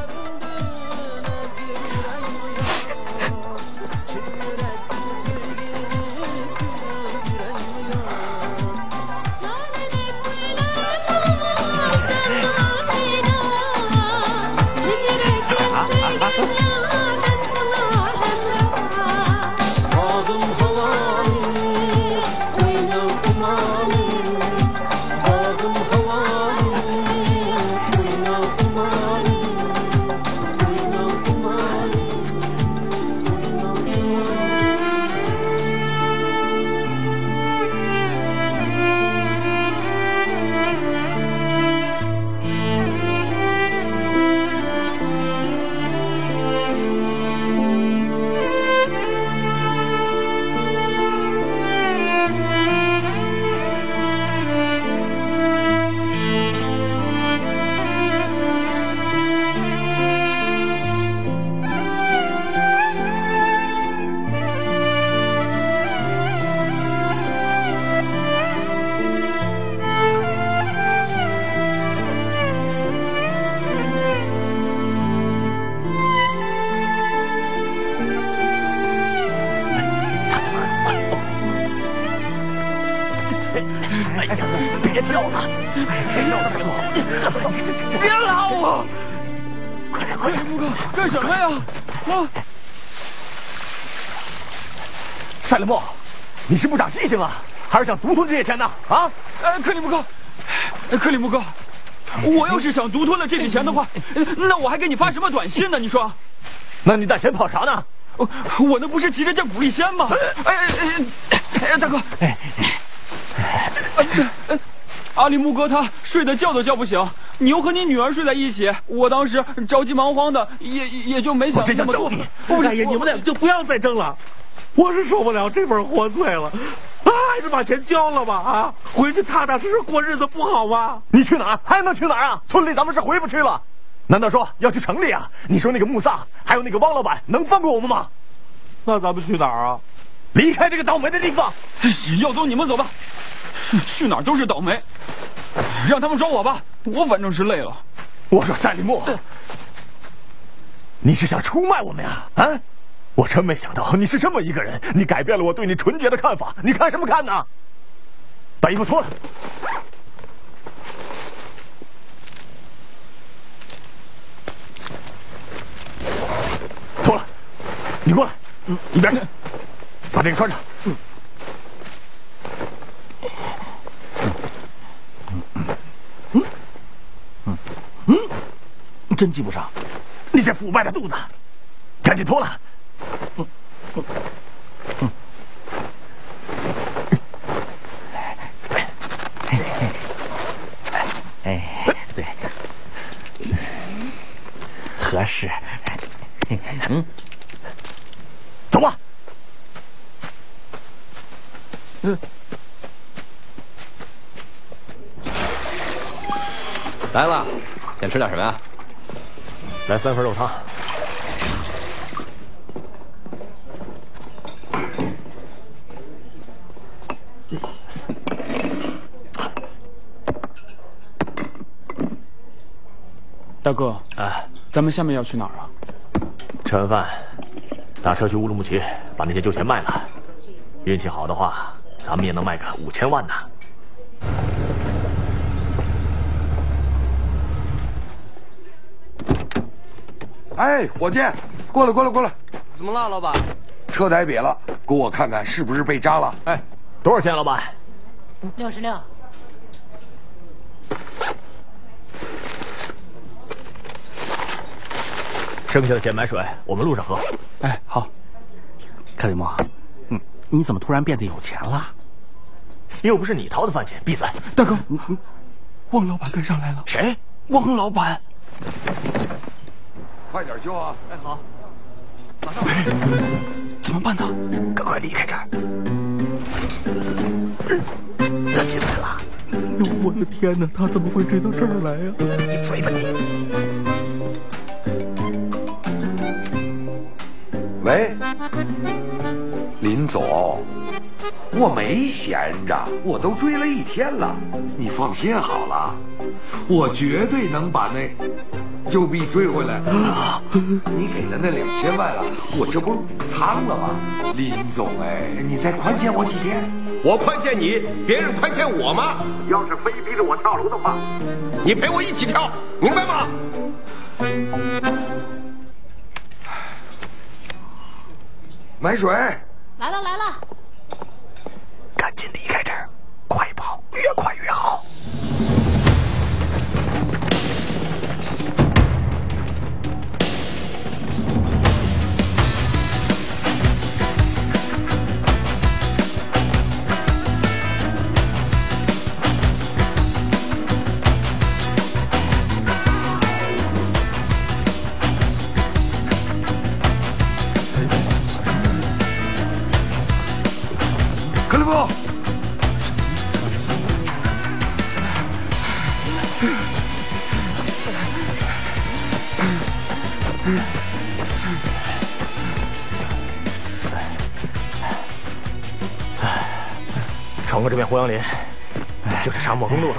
别跳了！ 别拉我！ 快点，快点！ 不哥，干什么呀？啊！ 赛里木，你是不长记性啊，还是想独吞这些钱呢？啊！ 克里姆哥，克里姆哥，我要是想独吞了这笔钱的话，那我还给你发什么短信呢？你说？ 那你带钱跑啥呢？ 我那不是急着见古丽仙吗？大哥，阿里木哥他睡的觉都叫不醒，你又和你女儿睡在一起，我当时着急忙慌的，也就没想那么多。 我真想揍你！ 哎呀，你们俩就不要再争了，我是受不了这份活罪了，还是把钱交了吧啊！回去踏踏实实过日子不好吗？ 你去哪儿？还能去哪儿啊？村里咱们是回不去了。难道说要去城里啊？你说那个穆萨还有那个汪老板能放过我们吗？ 那咱们去哪儿啊？ 离开这个倒霉的地方。 要走你们走吧，去哪儿都是倒霉，让他们找我吧，我反正是累了。 我说赛里木，你是想出卖我们呀？啊？ 我真没想到你是这么一个人，你改变了我对你纯洁的看法。你看什么看呢？把衣服脱了。脱了，你过来，一边去，把这个穿上。 真系不上， 你这腐败的肚子，赶紧脱了。 对，合适。 走吧。 来了，想吃点什么呀？ 来3份肉汤。 大哥，咱们下面要去哪儿啊？ 吃完饭，打车去乌鲁木齐，把那些旧钱卖了。运气好的话，咱们也能卖个5000万呢。 哎，伙计，过来，过来，过来！ 怎么了，老板？ 车胎瘪了，给我看看是不是被扎了。 哎，多少钱，老板 ？66。 剩下的钱买水，我们路上喝。 哎，好。 克里莫，你怎么突然变得有钱了？ 又不是你掏的饭钱，闭嘴！ 大哥，汪老板跟上来了。 谁？ 汪老板。 快点修啊！ 哎，好。 马上。怎么办呢？ 赶快离开这儿。 他进来了。我的天哪，他怎么会追到这儿来呀？ 闭嘴吧你！ 喂，林总，我没闲着，我都追了1天了。你放心好了，我绝对能把那旧币追回来。你给的那2000万啊，我这不是补仓了吗？林总，哎，你再宽限我几天？ 我宽限你，别人宽限我吗？ 要是非逼着我跳楼的话， 你陪我一起跳，明白吗？ 买水。 来了来了。 赶紧离开这儿，快跑，越快越好。 克里夫， 穿过这片胡杨林，就是沙漠公路了。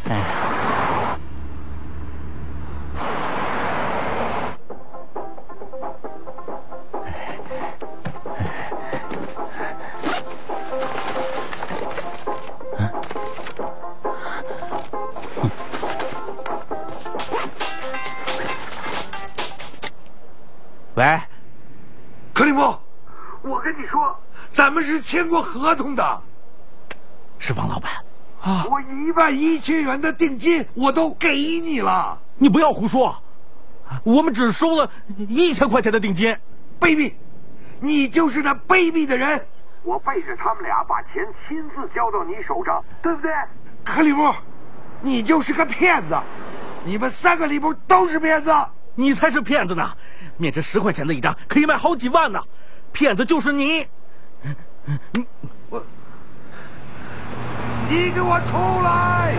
喂， 克里姆，我跟你说，咱们是签过合同的。 是王老板啊！我11000元的定金我都给你了。 你不要胡说，我们只收了1000块钱的定金。 卑鄙！你就是那卑鄙的人！ 我背着他们俩把钱亲自交到你手上，对不对？ 克里姆，你就是个骗子！你们3个里边都是骗子！ 你才是骗子呢！面值10块钱的一张可以卖好几万呢，骗子就是你！ 你给我出来！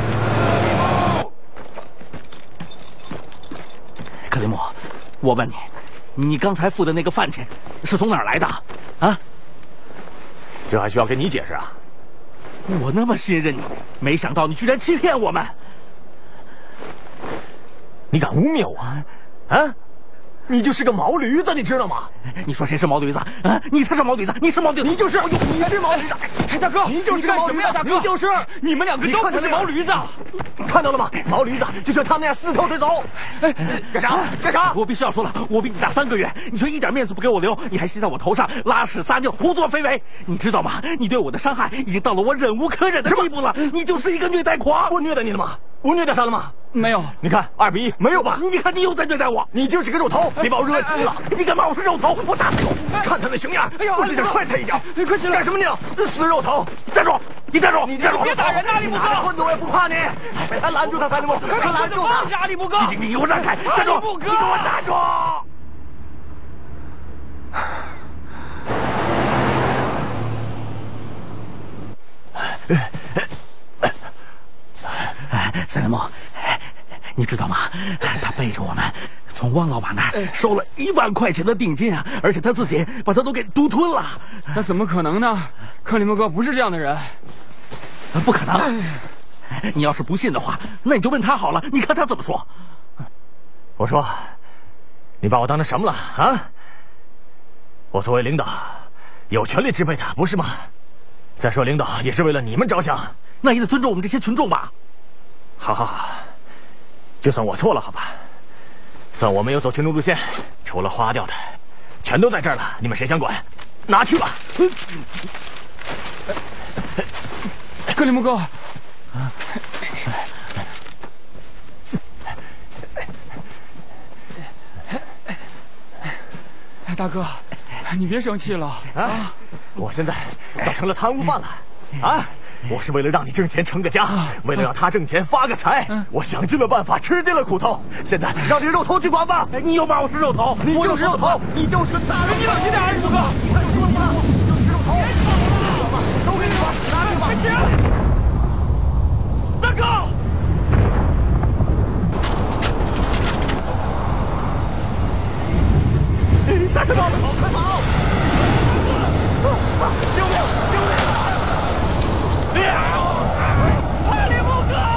克里姆，我问你，你刚才付的那个饭钱是从哪儿来的？啊？ 这还需要跟你解释啊？ 我那么信任你，没想到你居然欺骗我们！ 你敢污蔑我？啊？ 你就是个毛驴子，你知道吗？ 你说谁是毛驴子？啊，你才是毛驴子，你是毛驴子， 你就是，你是毛驴子。 大哥， 你就是个毛驴子，你就是， 你们两个都不是毛驴子。 看到了吗？毛驴子就像他那样四条腿走。干啥？干啥？ 我必须要说了，我比你大3个月，你却一点面子不给我留，你还吸在我头上拉屎撒尿，胡作非为，你知道吗？你对我的伤害已经到了我忍无可忍的地步了，你就是一个虐待狂。 我虐待你了吗？我虐待他了吗？ 没有。 你看2比1，没有吧？ 你看你又在虐待我， 你就是个肉头，别把我惹急了。 你敢骂我是肉头，我打死你！ 看他那熊样， 哎呀， 我直接踹他一脚。 你快起来！ 干什么你？死肉头！ 站住！你站住！ 你站住！ 别打人！阿里木哥， 混子我也不怕你。快拦住他，阿里木！快拦住他！ 阿里木哥， 你给我让开！站住！你给我站住！三连梦，你知道吗？他背着我们从汪老板那儿收了1万块钱的定金啊，而且他自己把他都给独吞了。 那怎么可能呢？克里木哥不是这样的人， 不可能。你要是不信的话，那你就问他好了，你看他怎么说。 我说，你把我当成什么了啊？我作为领导，有权利支配他，不是吗？再说领导也是为了你们着想， 那也得尊重我们这些群众吧。 好，就算我错了，好吧，算我没有走群众路线，除了花掉的，全都在这儿了，你们谁想管，拿去吧。 克里木哥，大哥，你别生气了啊！ 我现在倒成了贪污犯了啊！我是为了让你挣钱成个家，为了让他挣钱发个财，我想尽了办法，吃尽了苦头。现在让这肉头去管吧！ 你又骂我是肉头， 你就是肉头，你就是个大肉头！ 你冷静点，阿里木哥！ 你看我说什么？你就是肉头！都给你吧，拿去吧！ 行，大哥。 下车道，快跑！救命！救命！ 阿里木哥！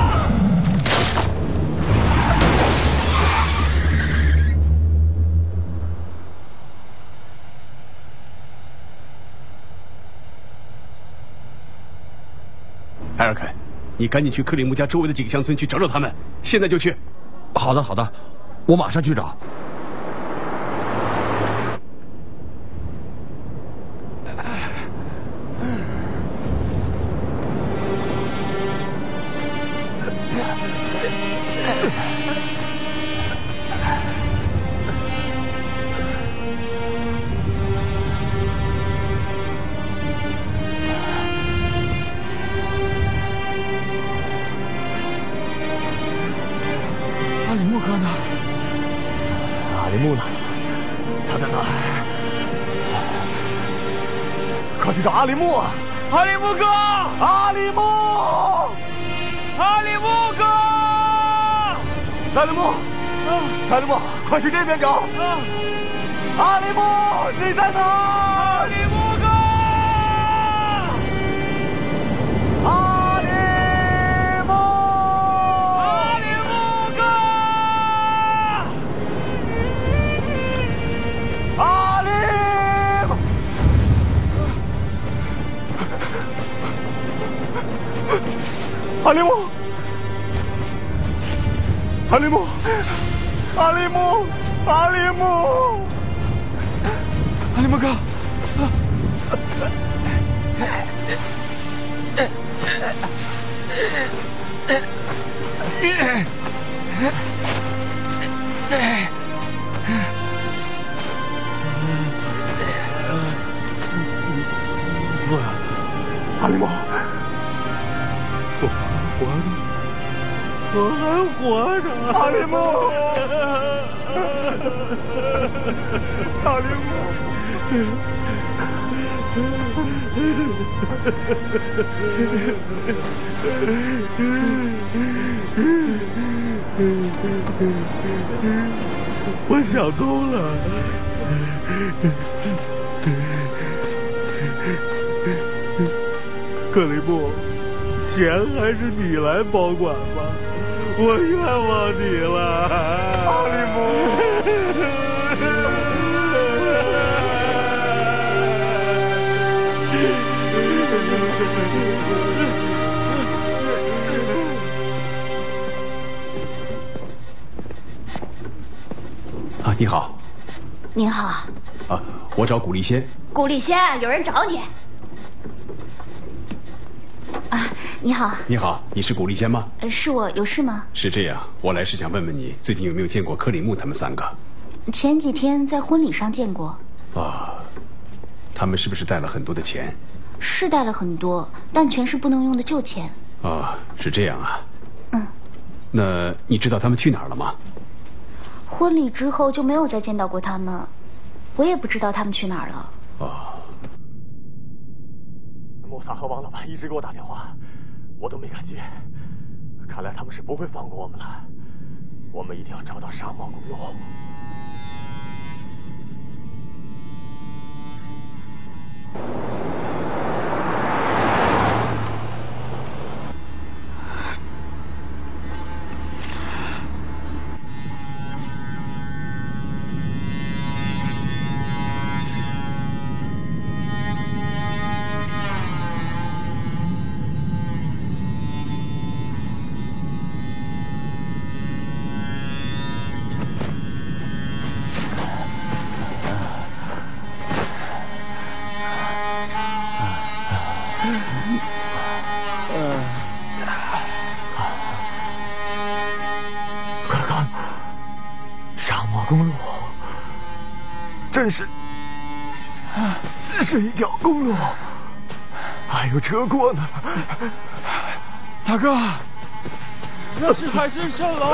艾尔肯，你赶紧去克里木家周围的几个乡村去找找他们，现在就去。 好的，好的，我马上去找。 阿里木哥呢？ 阿里木呢？他在哪儿？快去找阿里木！ 阿里木哥！ 阿里木！ 阿里木哥！ 赛里木！赛里木，快去这边找！阿里木，你在哪儿？ 阿里木哥！ 阿里木！ 阿里木哥！ 阿里木！阿里木！阿里木！阿里木！阿里木！ 阿里木哥！ 阿里木，我还活着，阿里木，阿里木。我想通了，克里木，钱还是你来保管吧，我冤枉你了，阿里木。 啊，你好。 您好。 啊，我找古丽仙。 古丽仙，有人找你。啊，你好。 你好，你是古丽仙吗？ 是我，有事吗？ 是这样，我来是想问问你，最近有没有见过克里木他们3个？ 前几天在婚礼上见过。 啊，他们是不是带了很多的钱？ 是带了很多，但全是不能用的旧钱。 啊，是这样啊。 嗯。 那你知道他们去哪儿了吗？ 婚礼之后就没有再见到过他们，我也不知道他们去哪儿了。 哦。 穆萨和王老板一直给我打电话，我都没敢接。看来他们是不会放过我们了。我们一定要找到沙漠公路。快看，沙漠公路，真是一条公路，还有车过呢。 大哥，那是海市蜃楼。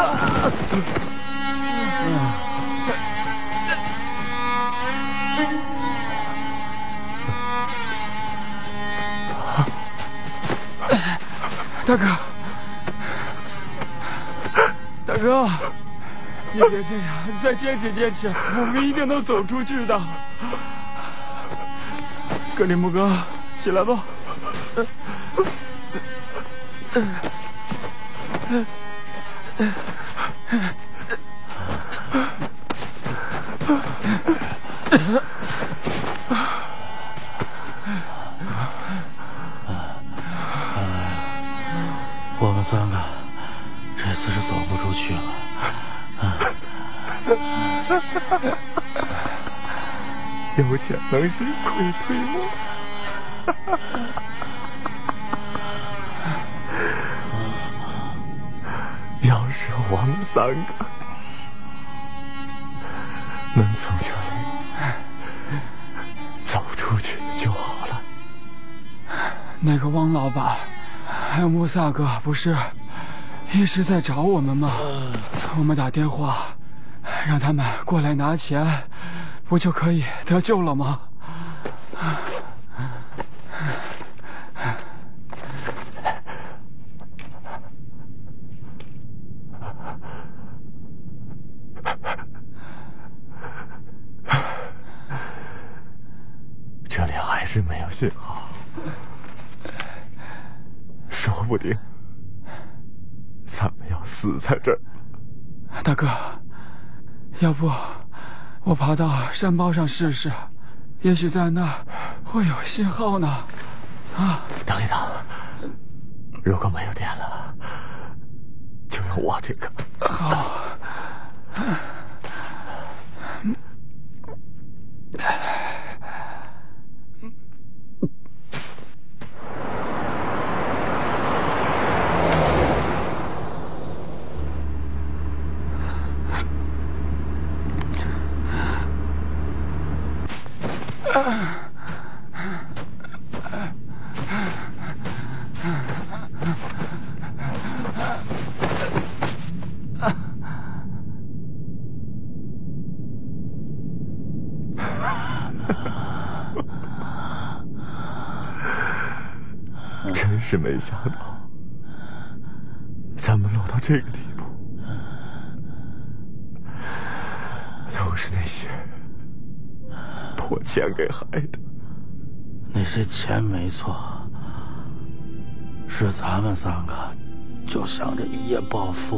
大哥，大哥，你别这样，再坚持坚持，我们一定能走出去的。格里木哥，起来吧。 我们3个这次是走不出去了。 有钱能使鬼推磨。要是我们3个能从这里走出去就好了。 那个汪老板还有穆萨哥不是一直在找我们吗？我们打电话让他们过来拿钱，不就可以得救了吗？ 这里还是没有信号，说不定咱们要死在这儿。 大哥，要不我爬到山包上试试，也许在那儿会有信号呢。啊， 等一等，如果没有电了，就用我这个。 好。 真是没想到，咱们落到这个地步，都是那些破钱给害的。 那些钱没错，是咱们3个就想着一夜暴富，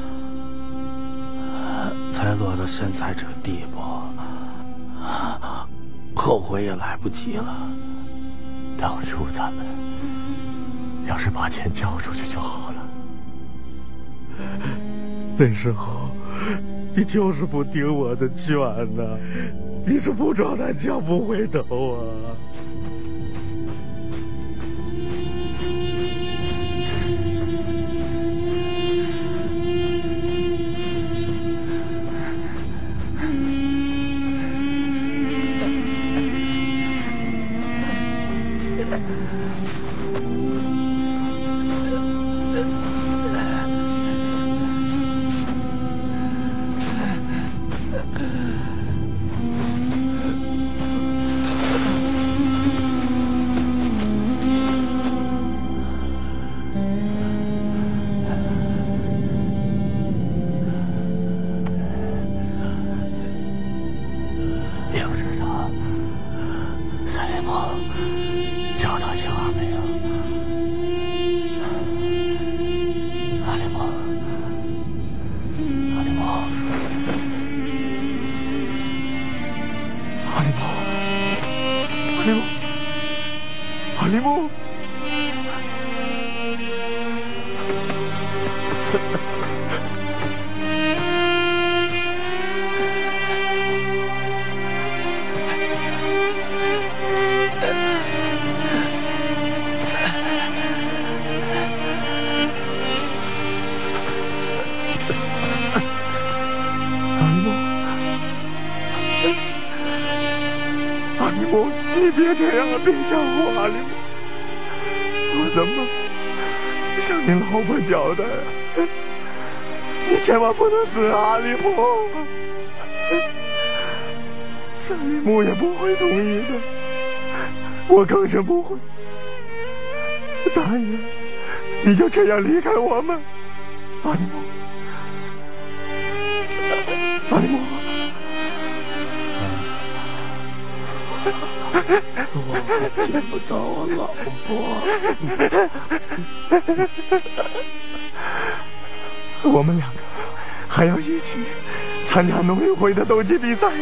才落到现在这个地步，后悔也来不及了。 当初咱们要是把钱交出去就好了。那时候你就是不听我的劝呐，你是不撞南墙不回头啊。阿里木，阿里木，你别这样，别想我，阿里木。我怎么向你老婆交代啊？你千万不能死啊，阿里木！三里木也不会同意的，我更是不会。大爷，你就这样离开我们，阿里木，阿里木。我见不到我老婆，我们两个还要一起参加农运会的斗鸡比赛。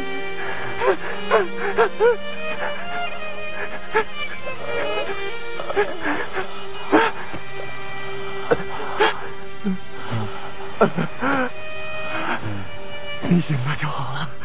你醒了就好了。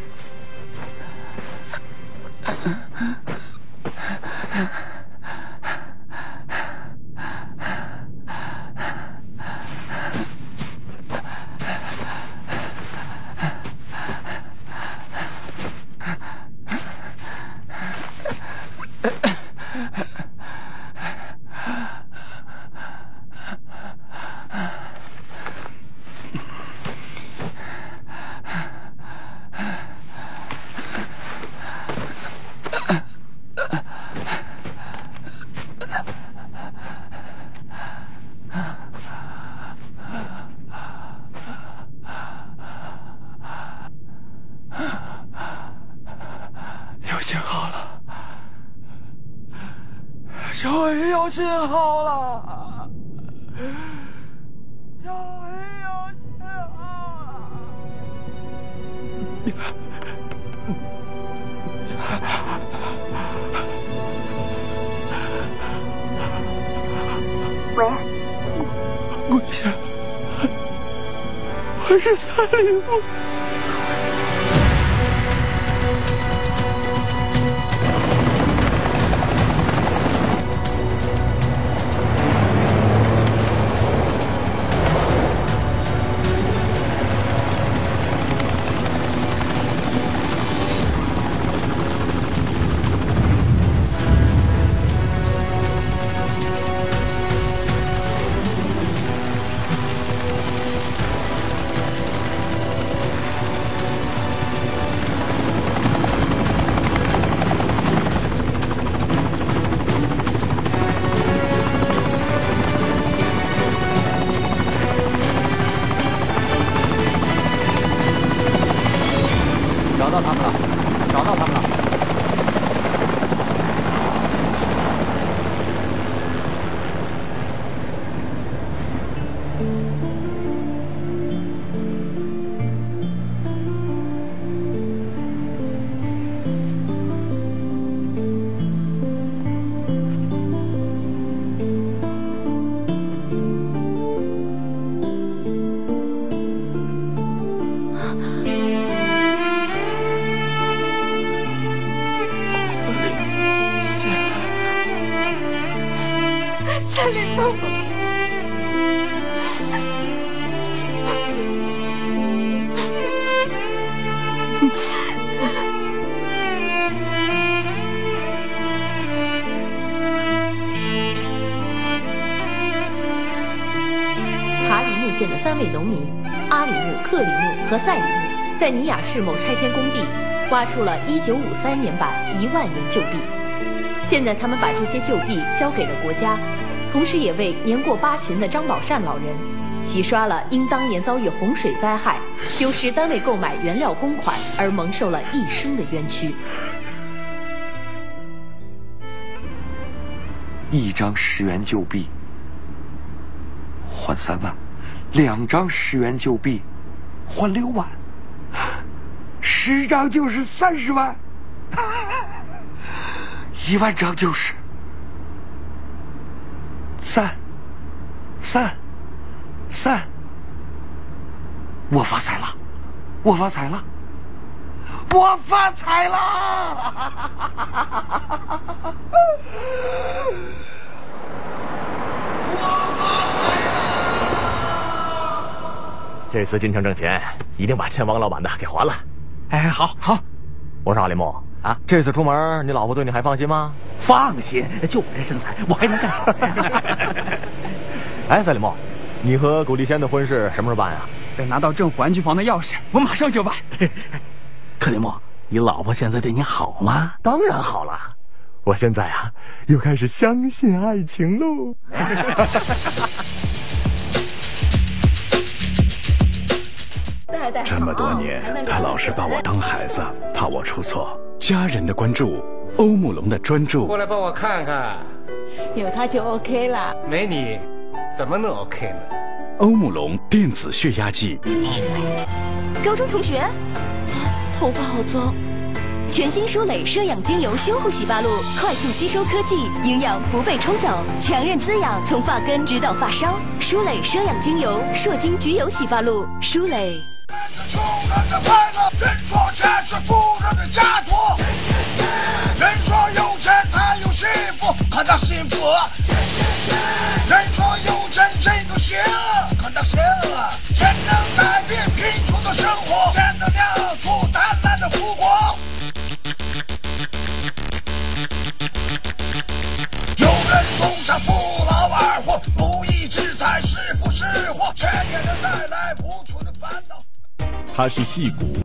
信号了，终于有信号了，终于有信号了。 喂， 跪下，我是三里木。 赛琳妈妈。 塔里木县的3位农民阿里木、克里木和赛里木，在尼雅市某拆迁工地挖出了1953年版1万元旧币。现在他们把这些旧币交给了国家，同时也为年过8旬的张宝善老人洗刷了因当年遭遇洪水灾害丢失单位购买原料公款而蒙受了一生的冤屈。 1张10元旧币换3万，2张10元旧币换6万，10张就是30万，1万张就是3，我发财了，我发财了，我发财了！ 这次进城挣钱，一定把欠王老板的给还了。 哎，好，好。 我说阿里木啊，这次出门，你老婆对你还放心吗？ 放心，就我这身材，我还能干什么呀？ 哎，赛里木，你和古丽仙的婚事什么时候办呀？ 等拿到政府安居房的钥匙，我马上就办。 克里木，你老婆现在对你好吗？ 当然好了，我现在啊，又开始相信爱情喽。 这么多年，他老是把我当孩子，怕我出错。家人的关注，欧慕龙的专注。 过来帮我看看， 有他就 OK 了。 没你，怎么能 OK 呢？ 欧慕龙电子血压计。 高中同学， 头发好脏。 全新舒蕾奢养精油修护洗发露，快速吸收科技，营养不被抽走，强韧滋养，从发根直到发梢。舒蕾奢养精油，硕精焗油洗发露，舒蕾。 穷人的快乐，人说钱是富人的枷锁，人说有钱才有幸福，可那幸福，人说有钱谁都行，可那行，钱能改变贫穷的生活，钱能酿出贪婪的富国。有人崇尚不劳而获，不义之财是福是祸，钱也能带来无穷的烦恼。 他是戏骨